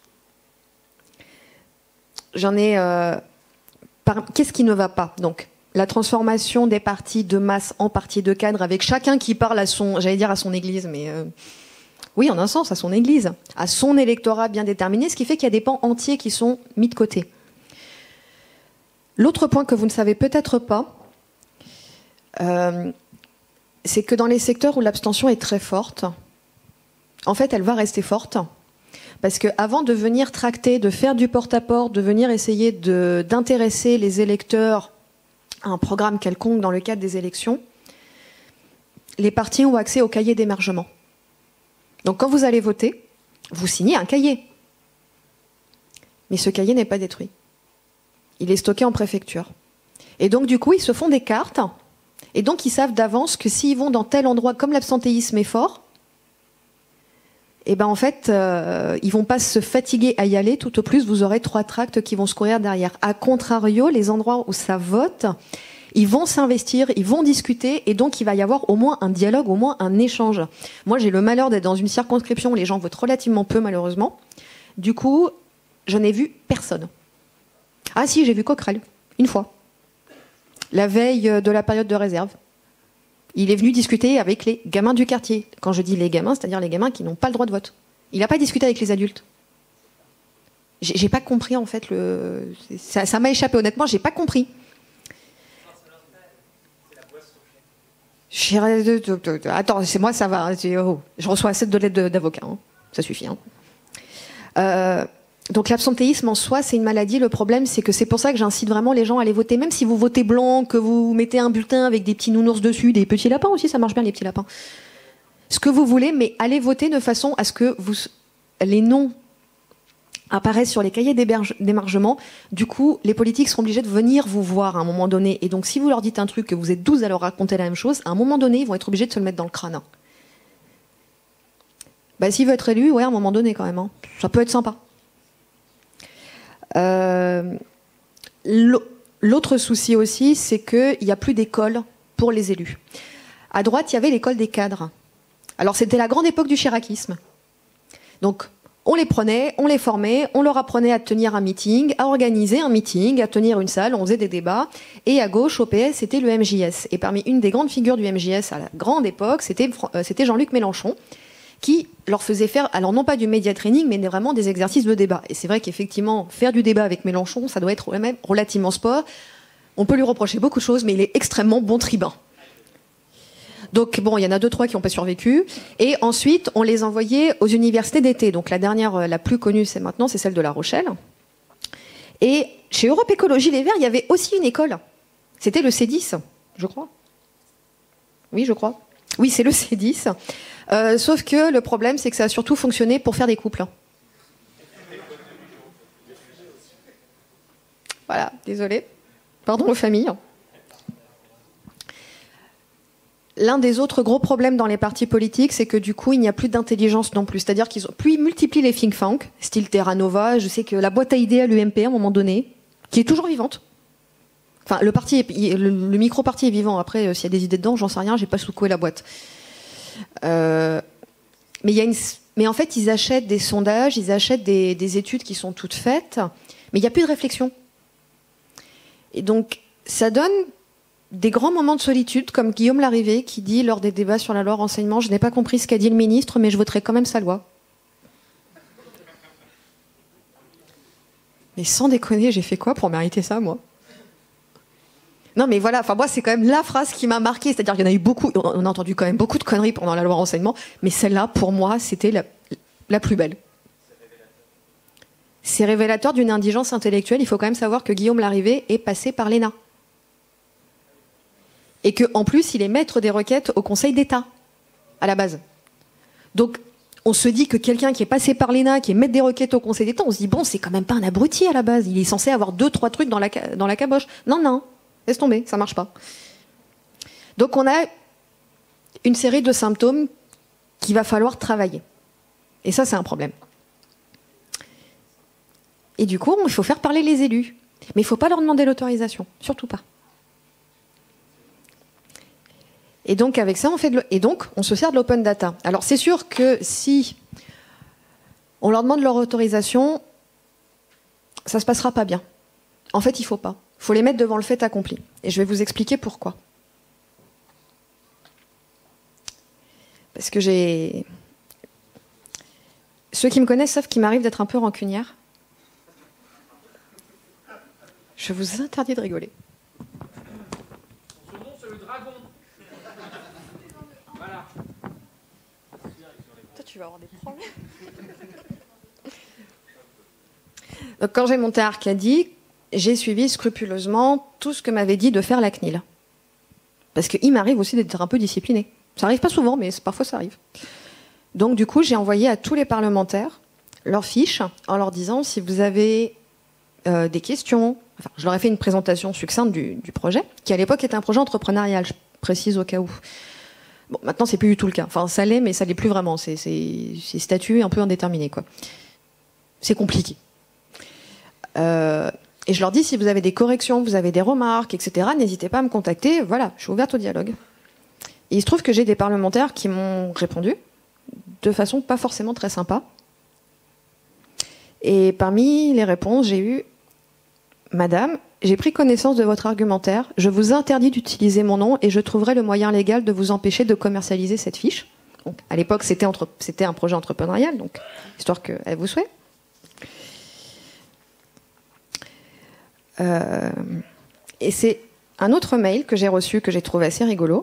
J'en ai... Qu'est-ce qui ne va pas? Donc, la transformation des partis de masse en partis de cadre avec chacun qui parle à son... J'allais dire à son église, mais... Oui, en un sens, à son église, à son électorat bien déterminé, ce qui fait qu'il y a des pans entiers qui sont mis de côté. L'autre point que vous ne savez peut-être pas, C'est que dans les secteurs où l'abstention est très forte, en fait, elle va rester forte. Parce qu'avant de venir tracter, de faire du porte-à-porte, de venir essayer d'intéresser les électeurs à un programme quelconque dans le cadre des élections, les partis ont accès au cahier d'émargement. Donc quand vous allez voter, vous signez un cahier. Mais ce cahier n'est pas détruit. Il est stocké en préfecture. Et donc du coup, ils se font des cartes. Et donc ils savent d'avance que s'ils vont dans tel endroit, comme l'absentéisme est fort, et ben en fait, ils vont pas se fatiguer à y aller. Tout au plus, vous aurez 3 tracts qui vont se courir derrière. A contrario, les endroits où ça vote, ils vont s'investir, ils vont discuter, et donc il va y avoir au moins un dialogue, au moins un échange. Moi, j'ai le malheur d'être dans une circonscription où les gens votent relativement peu, malheureusement. Du coup, je n'ai vu personne. Ah si, j'ai vu Coquerel, une fois. La veille de la période de réserve. Il est venu discuter avec les gamins du quartier. Quand je dis les gamins, c'est-à-dire les gamins qui n'ont pas le droit de vote. Il n'a pas discuté avec les adultes. J'ai pas compris, en fait, ça m'a échappé, honnêtement, j'ai pas compris. Attends, c'est moi, ça va. Hein, je reçois assez de lettres d'avocat, hein. Ça suffit. Hein. Donc l'absentéisme en soi, c'est une maladie. Le problème, c'est que c'est pour ça que j'incite vraiment les gens à aller voter. Même si vous votez blanc, que vous mettez un bulletin avec des petits nounours dessus, des petits lapins aussi, ça marche bien les petits lapins. Ce que vous voulez, mais allez voter de façon à ce que les noms apparaissent sur les cahiers d'émargement. Du coup, les politiques seront obligés de venir vous voir à un moment donné. Et donc, si vous leur dites un truc, que vous êtes 12 à leur raconter la même chose, à un moment donné, ils vont être obligés de se le mettre dans le crâne. Bah, s'il veut être élu, ouais, à un moment donné quand même. Hein. Ça peut être sympa. L'autre souci aussi, c'est qu'il n'y a plus d'école pour les élus. À droite, il y avait l'école des cadres. Alors, c'était la grande époque du chiracisme. Donc, on les prenait, on les formait, on leur apprenait à tenir un meeting, à organiser un meeting, à tenir une salle, on faisait des débats. Et à gauche, au PS, c'était le MJS. Et parmi une des grandes figures du MJS à la grande époque, c'était Jean-Luc Mélenchon, qui leur faisait faire, alors non pas du média training, mais vraiment des exercices de débat. Et c'est vrai qu'effectivement, faire du débat avec Mélenchon, ça doit être même relativement sport. On peut lui reprocher beaucoup de choses, mais il est extrêmement bon tribun. Donc bon, il y en a 2-3 qui n'ont pas survécu. Et ensuite, on les envoyait aux universités d'été. Donc la dernière, la plus connue, c'est celle de La Rochelle. Et chez Europe Écologie Les Verts, il y avait aussi une école. C'était le C10, je crois. Oui, je crois. Oui, c'est le C10. Sauf que le problème, c'est que ça a surtout fonctionné pour faire des couples. Voilà, désolé. Pardon aux familles. L'un des autres gros problèmes dans les partis politiques, c'est que du coup, il n'y a plus d'intelligence non plus. C'est-à-dire plus ils multiplient les think tanks, style Terra Nova. Je sais que la boîte à idées à l'UMP, à un moment donné, qui est toujours vivante. Enfin, le micro-parti est vivant. Après, s'il y a des idées dedans, j'en sais rien, j'ai pas secoué la boîte. Mais en fait, ils achètent des sondages, ils achètent des études qui sont toutes faites, mais il n'y a plus de réflexion. Et donc, ça donne des grands moments de solitude, comme Guillaume Larrivé, qui dit lors des débats sur la loi renseignement, je n'ai pas compris ce qu'a dit le ministre, mais je voterai quand même sa loi. Mais sans déconner, j'ai fait quoi pour mériter ça, moi ? Non, mais voilà, enfin moi, c'est quand même la phrase qui m'a marquée. C'est-à-dire qu'il y en a eu beaucoup, on a entendu quand même beaucoup de conneries pendant la loi renseignement, mais celle-là, pour moi, c'était la plus belle. C'est révélateur d'une indigence intellectuelle. Il faut quand même savoir que Guillaume Larrivé est passé par l'ENA. Et qu'en plus, il est maître des requêtes au Conseil d'État, à la base. Donc, on se dit que quelqu'un qui est passé par l'ENA, qui est maître des requêtes au Conseil d'État, on se dit, bon, c'est quand même pas un abruti à la base. Il est censé avoir 2-3 trucs dans la caboche. Non, laisse tomber, ça marche pas. Donc, on a une série de symptômes qu'il va falloir travailler. Et ça, c'est un problème. Et du coup, il faut faire parler les élus. Mais il ne faut pas leur demander l'autorisation, surtout pas. Et donc, avec ça, on se sert de l'open data. Alors, c'est sûr que si on leur demande leur autorisation, ça ne se passera pas bien. En fait, il ne faut pas. Il faut les mettre devant le fait accompli. Et je vais vous expliquer pourquoi. Parce que ceux qui me connaissent savent qu'il m'arrive d'être un peu rancunière. Je vous interdis de rigoler. Son nom, c'est le dragon. Tu vas avoir des problèmes. Donc, quand j'ai monté Arcadie, j'ai suivi scrupuleusement tout ce que m'avait dit de faire la CNIL. Parce qu'il m'arrive aussi d'être un peu discipliné. Ça n'arrive pas souvent, mais parfois ça arrive. Donc du coup, j'ai envoyé à tous les parlementaires leurs fiches en leur disant si vous avez des questions. Enfin, je leur ai fait une présentation succincte du projet, qui à l'époque était un projet entrepreneurial, je précise au cas où. Bon, maintenant, c'est plus du tout le cas. Enfin, ça l'est, mais ça l'est plus vraiment. C'est statut un peu indéterminé, quoi. C'est compliqué. Et je leur dis, si vous avez des corrections, vous avez des remarques, etc., n'hésitez pas à me contacter. Voilà, je suis ouverte au dialogue. Et il se trouve que j'ai des parlementaires qui m'ont répondu de façon pas forcément très sympa. Et parmi les réponses, j'ai eu « Madame, j'ai pris connaissance de votre argumentaire. Je vous interdis d'utiliser mon nom et je trouverai le moyen légal de vous empêcher de commercialiser cette fiche. » Donc, à l'époque, c'était un projet entrepreneurial, donc histoire qu'elle vous souhaite. Et c'est un autre mail que j'ai reçu, que j'ai trouvé assez rigolo.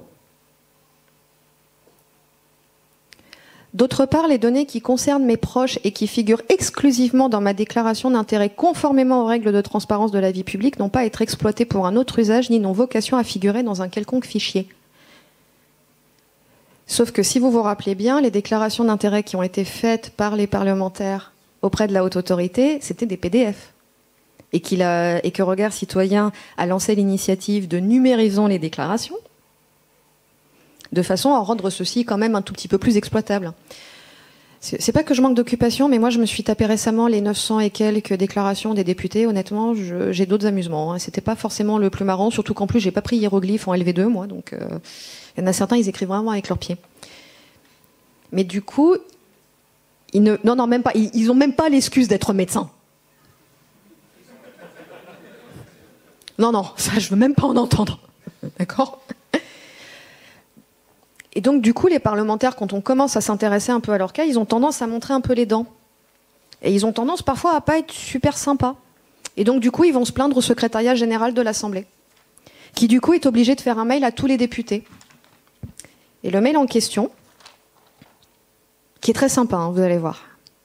D'autre part, les données qui concernent mes proches et qui figurent exclusivement dans ma déclaration d'intérêt conformément aux règles de transparence de la vie publique n'ont pas à être exploitées pour un autre usage ni n'ont vocation à figurer dans un quelconque fichier. Sauf que si vous vous rappelez bien, les déclarations d'intérêt qui ont été faites par les parlementaires auprès de la haute autorité, c'était des PDF. Et que Regard Citoyen a lancé l'initiative de numérisons les déclarations, de façon à rendre ceci quand même un tout petit peu plus exploitable. C'est pas que je manque d'occupation, mais moi je me suis tapé récemment les 900 et quelques déclarations des députés. Honnêtement, j'ai d'autres amusements. Hein. C'était pas forcément le plus marrant, surtout qu'en plus j'ai pas pris hiéroglyphe en LV2, moi, donc il y en a certains, ils écrivent vraiment avec leurs pieds. Mais du coup, même pas, ils ont même pas l'excuse d'être médecins. Non, ça, je veux même pas en entendre. D'accord ? Et donc, du coup, les parlementaires, quand on commence à s'intéresser un peu à leur cas, ils ont tendance à montrer un peu les dents. Et ils ont tendance parfois à pas être super sympas. Et donc, du coup, ils vont se plaindre au secrétariat général de l'Assemblée, qui, du coup, est obligé de faire un mail à tous les députés. Et le mail en question, qui est très sympa, hein, vous allez voir.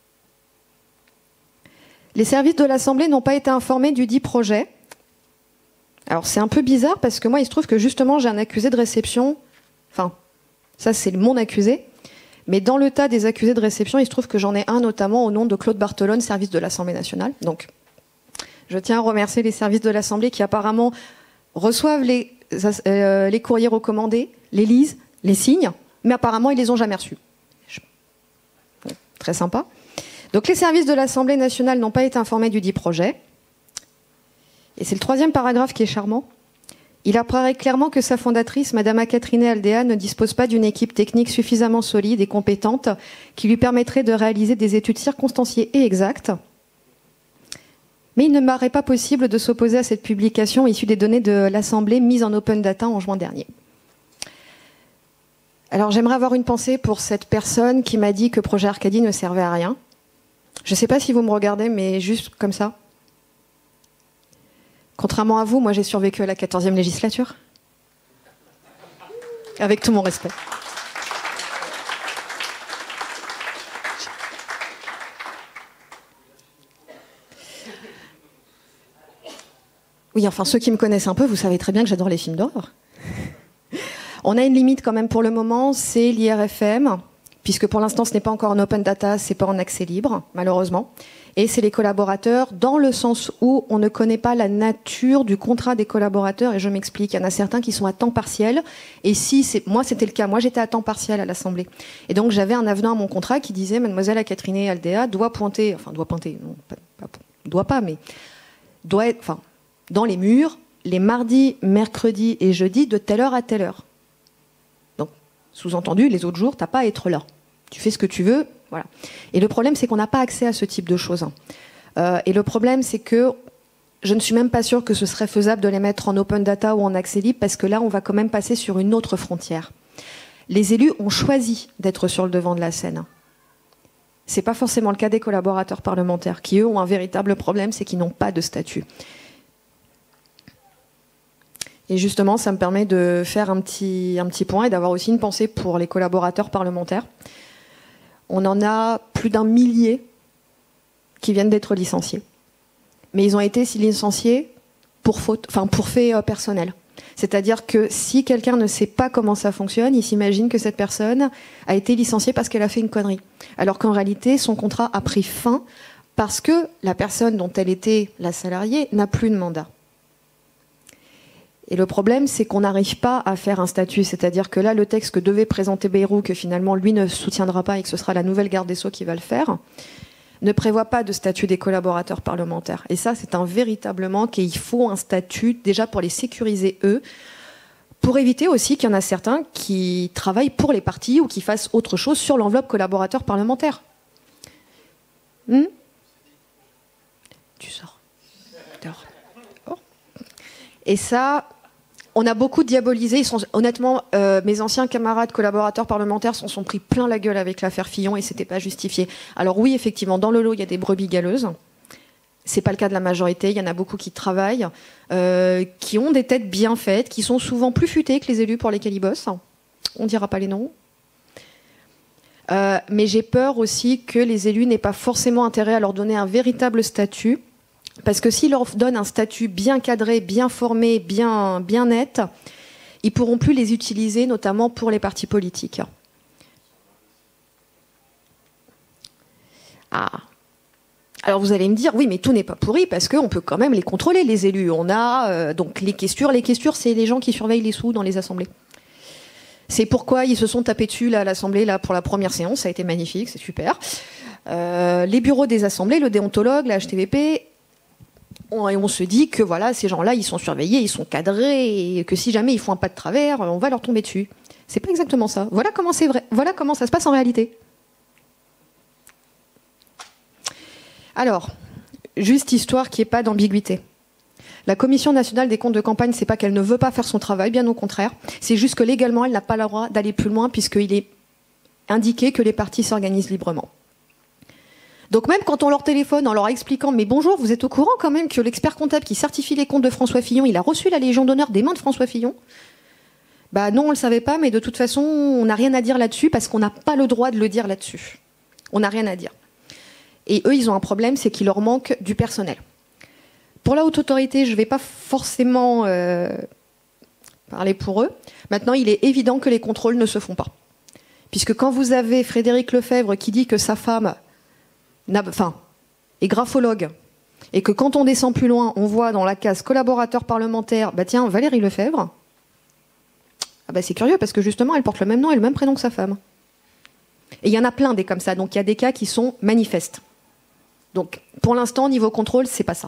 Les services de l'Assemblée n'ont pas été informés du dit projet. Alors c'est un peu bizarre parce que moi il se trouve que justement j'ai un accusé de réception, enfin ça c'est mon accusé, mais dans le tas des accusés de réception il se trouve que j'en ai un notamment au nom de Claude Barthelone, service de l'Assemblée nationale. Donc je tiens à remercier les services de l'Assemblée qui apparemment reçoivent les courriers recommandés, les lisent, les signent, mais apparemment ils les ont jamais reçus. Bon, très sympa. Donc les services de l'Assemblée nationale n'ont pas été informés du dit projet. Et c'est le troisième paragraphe qui est charmant. Il apparaît clairement que sa fondatrice, Madame Anne-Catherine Aldea, ne dispose pas d'une équipe technique suffisamment solide et compétente qui lui permettrait de réaliser des études circonstanciées et exactes. Mais il ne m'apparaît pas possible de s'opposer à cette publication issue des données de l'Assemblée mise en open data en juin dernier. Alors j'aimerais avoir une pensée pour cette personne qui m'a dit que Projet Arcadie ne servait à rien. Je ne sais pas si vous me regardez, mais juste comme ça. Contrairement à vous, moi j'ai survécu à la 14e législature. Avec tout mon respect. Oui, enfin ceux qui me connaissent un peu, vous savez très bien que j'adore les films d'horreur. On a une limite quand même pour le moment, c'est l'IRFM, puisque pour l'instant ce n'est pas encore en open data, c'est pas en accès libre, malheureusement. Et c'est les collaborateurs, dans le sens où on ne connaît pas la nature du contrat des collaborateurs. Et je m'explique, il y en a certains qui sont à temps partiel. Et moi, c'était le cas. Moi, j'étais à temps partiel à l'Assemblée. Et donc, j'avais un avenant à mon contrat qui disait, Mademoiselle Anne-Catherine Aldea doit pointer, être, dans les murs, les mardis, mercredis et jeudis, de telle heure à telle heure. Donc, sous-entendu, les autres jours, t'as pas à être là. Tu fais ce que tu veux. Voilà. Et le problème, c'est qu'on n'a pas accès à ce type de choses. Et le problème, c'est que je ne suis même pas sûre que ce serait faisable de les mettre en open data ou en accès libre, parce que là, on va quand même passer sur une autre frontière. Les élus ont choisi d'être sur le devant de la scène. C'est pas forcément le cas des collaborateurs parlementaires, qui, eux, ont un véritable problème, c'est qu'ils n'ont pas de statut. Et justement, ça me permet de faire un petit point et d'avoir aussi une pensée pour les collaborateurs parlementaires. on en a plus d'1 millier qui viennent d'être licenciés. Mais ils ont été licenciés pour fait personnel. C'est-à-dire que si quelqu'un ne sait pas comment ça fonctionne, il s'imagine que cette personne a été licenciée parce qu'elle a fait une connerie. Alors qu'en réalité, son contrat a pris fin parce que la personne dont elle était la salariée n'a plus de mandat. Et le problème, c'est qu'on n'arrive pas à faire un statut. C'est-à-dire que là, le texte que devait présenter Bayrou, que finalement lui ne soutiendra pas et que ce sera la nouvelle garde des Sceaux qui va le faire, ne prévoit pas de statut des collaborateurs parlementaires. Et ça, c'est un véritable manque et il faut un statut déjà pour les sécuriser eux, pour éviter aussi qu'il y en a certains qui travaillent pour les partis ou qui fassent autre chose sur l'enveloppe collaborateurs parlementaires. Tu sors. Dehors. Oh. Et ça, on a beaucoup diabolisé. Honnêtement, mes anciens camarades collaborateurs parlementaires s'en sont pris plein la gueule avec l'affaire Fillon et c'était pas justifié. Alors oui, effectivement, dans le lot, il y a des brebis galeuses. C'est pas le cas de la majorité. Il y en a beaucoup qui travaillent, qui ont des têtes bien faites, qui sont souvent plus futés que les élus pour lesquels ils bossent. On dira pas les noms. Mais j'ai peur aussi que les élus n'aient pas forcément intérêt à leur donner un véritable statut. Parce que s'ils leur donnent un statut bien cadré, bien formé, bien net, ils ne pourront plus les utiliser, notamment pour les partis politiques. Ah. Alors vous allez me dire, oui, mais tout n'est pas pourri, parce qu'on peut quand même les contrôler, les élus. On a donc les questures. Les questures, c'est les gens qui surveillent les sous dans les assemblées. C'est pourquoi ils se sont tapés dessus là, à l'Assemblée là, pour la première séance. Ça a été magnifique, c'est super. Les bureaux des assemblées, le déontologue, la HTVP... Et on se dit que voilà, ces gens-là, ils sont surveillés, ils sont cadrés, et que si jamais ils font un pas de travers, on va leur tomber dessus. C'est pas exactement ça. Voilà comment c'est vrai. Voilà comment ça se passe en réalité. Alors, juste histoire qu'il n'y ait pas d'ambiguïté. La Commission nationale des comptes de campagne, c'est pas qu'elle ne veut pas faire son travail, bien au contraire. C'est juste que légalement, elle n'a pas le droit d'aller plus loin, puisqu'il est indiqué que les partis s'organisent librement. Donc même quand on leur téléphone en leur expliquant « Mais bonjour, vous êtes au courant quand même que l'expert comptable qui certifie les comptes de François Fillon, il a reçu la Légion d'honneur des mains de François Fillon ?» Bah non, on ne le savait pas, mais de toute façon, on n'a rien à dire là-dessus parce qu'on n'a pas le droit de le dire là-dessus. On n'a rien à dire. Et eux, ils ont un problème, c'est qu'il leur manque du personnel. Pour la haute autorité, je ne vais pas forcément parler pour eux. Maintenant, il est évident que les contrôles ne se font pas. Puisque quand vous avez Frédéric Lefebvre qui dit que sa femme... est graphologue, et que quand on descend plus loin, on voit dans la case collaborateur parlementaire, bah tiens, Valérie Lefebvre, ah bah c'est curieux, parce que justement, elle porte le même nom et le même prénom que sa femme. Et il y en a plein des comme ça, donc il y a des cas qui sont manifestes. Donc, pour l'instant, niveau contrôle, c'est pas ça.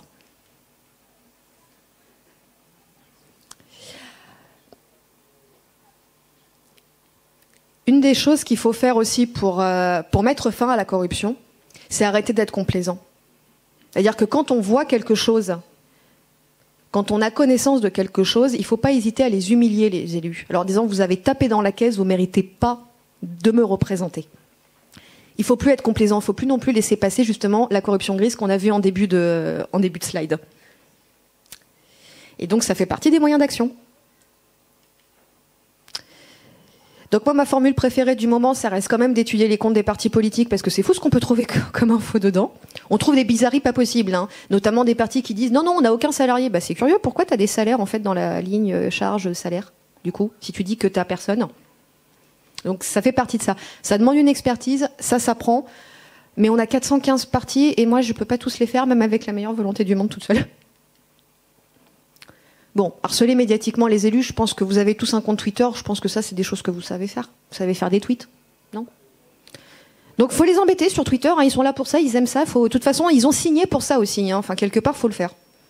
Une des choses qu'il faut faire aussi pour mettre fin à la corruption, c'est arrêter d'être complaisant. C'est-à-dire que quand on voit quelque chose, quand on a connaissance de quelque chose, il ne faut pas hésiter à les humilier, les élus. Alors disons, vous avez tapé dans la caisse, vous ne méritez pas de me représenter. Il ne faut plus être complaisant, il ne faut plus non plus laisser passer justement la corruption grise qu'on a vue en début de slide. Et donc ça fait partie des moyens d'action. Donc moi, ma formule préférée du moment, ça reste quand même d'étudier les comptes des partis politiques, parce que c'est fou ce qu'on peut trouver comme info dedans. On trouve des bizarreries pas possibles, hein. Notamment des partis qui disent « Non, on n'a aucun salarié ». Bah, c'est curieux, pourquoi tu as des salaires en fait dans la ligne charge-salaire, du coup, si tu dis que tu n'as personne. Donc ça fait partie de ça. Ça demande une expertise, ça s'apprend, mais on a 415 partis, et moi, je ne peux pas tous les faire, même avec la meilleure volonté du monde toute seule. Bon, harceler médiatiquement les élus, je pense que vous avez tous un compte Twitter, je pense que ça, c'est des choses que vous savez faire. Vous savez faire des tweets, non ? Donc, il faut les embêter sur Twitter, hein, ils sont là pour ça, ils aiment ça. De toute façon, ils ont signé pour ça aussi, hein, enfin, quelque part, il faut le faire.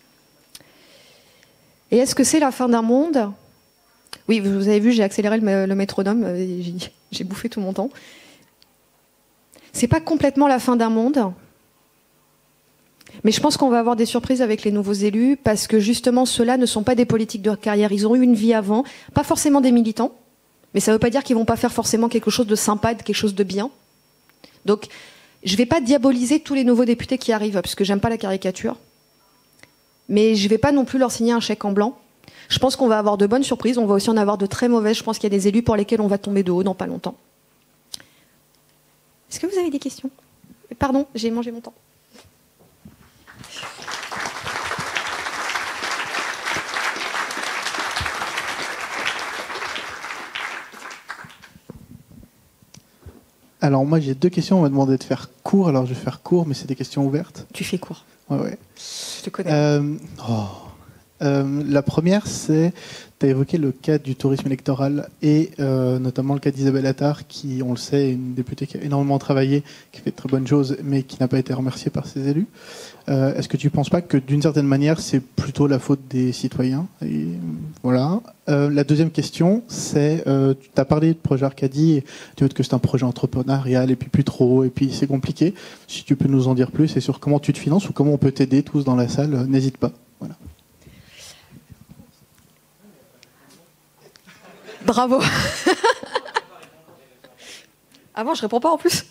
Et est-ce que c'est la fin d'un monde ? Oui, vous avez vu, j'ai accéléré le métronome, j'ai bouffé tout mon temps. C'est pas complètement la fin d'un monde. Mais je pense qu'on va avoir des surprises avec les nouveaux élus, parce que justement, ceux-là ne sont pas des politiques de carrière. Ils ont eu une vie avant, pas forcément des militants, mais ça ne veut pas dire qu'ils ne vont pas faire forcément quelque chose de sympa, quelque chose de bien. Donc, je ne vais pas diaboliser tous les nouveaux députés qui arrivent, parce que j'aime pas la caricature. Mais je ne vais pas non plus leur signer un chèque en blanc. Je pense qu'on va avoir de bonnes surprises, on va aussi en avoir de très mauvaises. Je pense qu'il y a des élus pour lesquels on va tomber de haut dans pas longtemps. Est-ce que vous avez des questions? Pardon, j'ai mangé mon temps. Alors moi j'ai 2 questions, on m'a demandé de faire court, alors je vais faire court, mais c'est des questions ouvertes. Tu fais court. Ouais. Je te connais. La première, c'est, tu as évoqué le cas du tourisme électoral et notamment le cas d'Isabelle Attard, qui, on le sait, est une députée qui a énormément travaillé, qui fait de très bonnes choses, mais qui n'a pas été remerciée par ses élus. Est-ce que tu ne penses pas que d'une certaine manière, c'est plutôt la faute des citoyens? Et voilà. La deuxième question, c'est, tu as parlé de projet Arcadie, et tu veux que c'est un projet entrepreneurial, et puis plus trop, et puis c'est compliqué. Si tu peux nous en dire plus, et sur comment tu te finances, ou comment on peut t'aider tous dans la salle, n'hésite pas. Voilà. Bravo. Avant, je réponds pas en plus.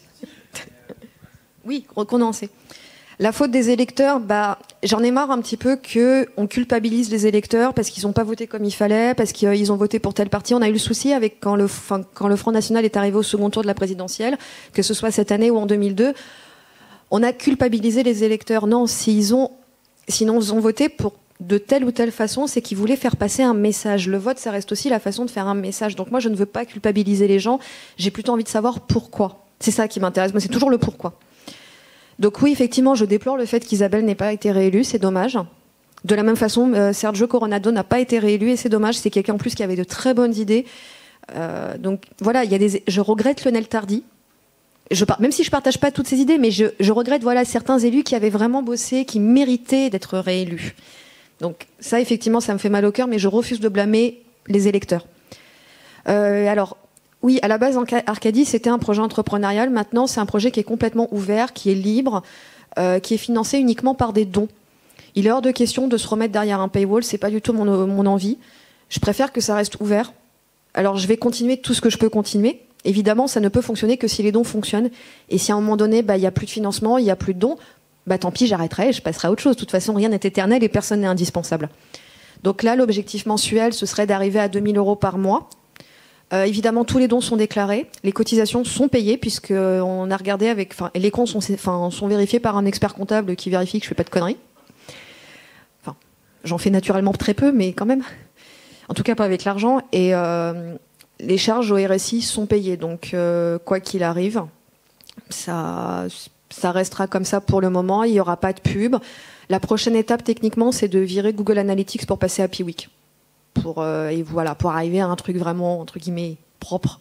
Oui, condenser. La faute des électeurs, j'en ai marre un petit peu qu'on culpabilise les électeurs parce qu'ils n'ont pas voté comme il fallait, parce qu'ils ont voté pour tel parti. On a eu le souci avec quand le Front National est arrivé au second tour de la présidentielle, que ce soit cette année ou en 2002, on a culpabilisé les électeurs. Non, sinon ils ont voté pour de telle ou telle façon, c'est qu'ils voulaient faire passer un message. Le vote, ça reste aussi la façon de faire un message. Donc moi, je ne veux pas culpabiliser les gens. J'ai plutôt envie de savoir pourquoi. C'est ça qui m'intéresse. Moi, c'est toujours le pourquoi. Donc oui, effectivement, je déplore le fait qu'Isabelle n'ait pas été réélue. C'est dommage. De la même façon, Sergio Coronado n'a pas été réélu et c'est dommage. C'est quelqu'un en plus qui avait de très bonnes idées. Donc voilà, je regrette Lionel Tardy. Même si je partage pas toutes ses idées, mais je regrette certains élus qui avaient vraiment bossé, qui méritaient d'être réélus. Donc ça, effectivement, ça me fait mal au cœur, mais je refuse de blâmer les électeurs. Alors, oui, à la base, Arcadie, c'était un projet entrepreneurial. Maintenant, c'est un projet qui est complètement ouvert, qui est libre, qui est financé uniquement par des dons. Il est hors de question de se remettre derrière un paywall, c'est pas du tout mon envie. Je préfère que ça reste ouvert. Alors, je vais continuer tout ce que je peux continuer. Évidemment, ça ne peut fonctionner que si les dons fonctionnent. Et si à un moment donné, il n'y a plus de financement, il n'y a plus de dons, tant pis, j'arrêterai et je passerai à autre chose. De toute façon, rien n'est éternel et personne n'est indispensable. Donc là, l'objectif mensuel, ce serait d'arriver à 2 000 € par mois. Évidemment, tous les dons sont déclarés. Les cotisations sont payées puisqu'on a regardé les comptes sont vérifiés par un expert comptable qui vérifie que je ne fais pas de conneries. Enfin, j'en fais naturellement très peu, mais quand même. En tout cas, pas avec l'argent. Et les charges au RSI sont payées. Donc, quoi qu'il arrive, ça restera comme ça pour le moment. Il n'y aura pas de pub. La prochaine étape, techniquement, c'est de virer Google Analytics pour passer à Piwik. Pour arriver à un truc vraiment, entre guillemets, propre.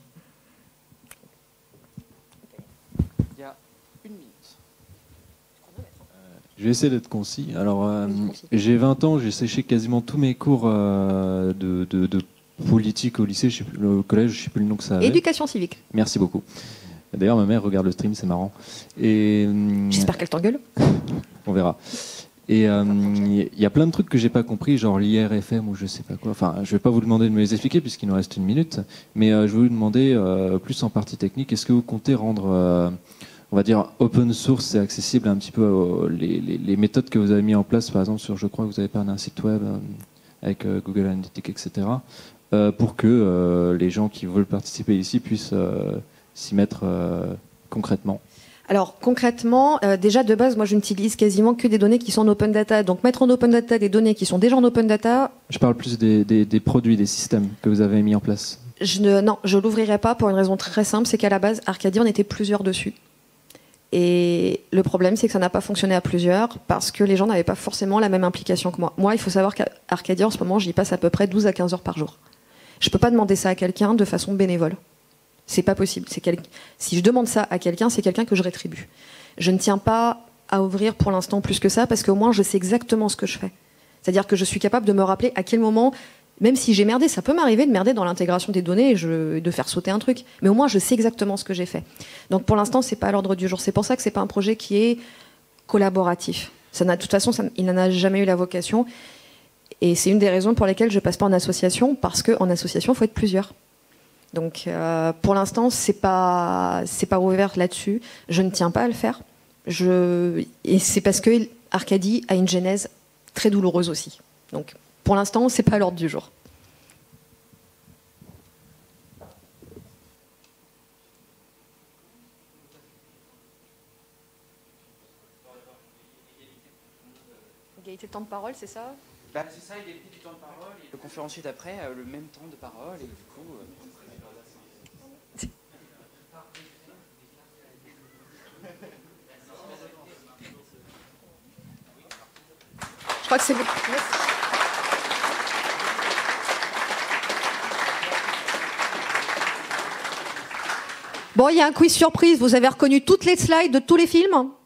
Il y a 1 minute. Je vais essayer d'être concis. Alors, j'ai 20 ans, j'ai séché quasiment tous mes cours de politique au lycée, au collège, je ne sais plus le nom que ça avait. Éducation civique. Merci beaucoup. D'ailleurs, ma mère regarde le stream, c'est marrant. Et j'espère qu'elle t'engueule. On verra. Et il y a plein de trucs que j'ai pas compris, genre l'IRFM ou je sais pas quoi. Enfin, je vais pas vous demander de me les expliquer puisqu'il nous reste 1 minute, mais je vais vous demander plus en partie technique. Est-ce que vous comptez rendre, on va dire, open source et accessible un petit peu les méthodes que vous avez mis en place, par exemple je crois que vous avez parlé d'un site web avec Google Analytics, etc., pour que les gens qui veulent participer ici puissent s'y mettre concrètement? Alors concrètement, déjà de base, moi je n'utilise quasiment que des données qui sont en open data. Donc mettre en open data des données qui sont déjà en open data... Je parle plus des produits, des systèmes que vous avez mis en place. Non, je l'ouvrirai pas pour une raison très simple, c'est qu'à la base, Arcadie, on était plusieurs dessus. Et le problème, c'est que ça n'a pas fonctionné à plusieurs parce que les gens n'avaient pas forcément la même implication que moi. Moi, il faut savoir qu'Arcadie, en ce moment, j'y passe à peu près 12 à 15 heures par jour. Je peux pas demander ça à quelqu'un de façon bénévole. C'est pas possible. Si je demande ça à quelqu'un, c'est quelqu'un que je rétribue. Je ne tiens pas à ouvrir pour l'instant plus que ça, parce qu'au moins je sais exactement ce que je fais. C'est-à-dire que je suis capable de me rappeler à quel moment, même si j'ai merdé, ça peut m'arriver de merder dans l'intégration des données et de faire sauter un truc. Mais au moins je sais exactement ce que j'ai fait. Donc pour l'instant, c'est pas à l'ordre du jour. C'est pour ça que c'est pas un projet qui est collaboratif. De toute façon, il n'en a jamais eu la vocation. Et c'est une des raisons pour lesquelles je passe pas en association, parce qu'en association, il faut être plusieurs. Donc pour l'instant, c'est pas ouvert là-dessus. Je ne tiens pas à le faire. Et c'est parce que Arcadie a une genèse très douloureuse aussi. Donc pour l'instant, c'est pas à l'ordre du jour. Égalité de temps de parole, c'est ça? Bah, c'est ça, égalité du temps de parole. Et le conférencier d'après a le même temps de parole. Et du coup. Je crois que c'est bon. Bon, il y a un quiz surprise. Vous avez reconnu toutes les slides de tous les films?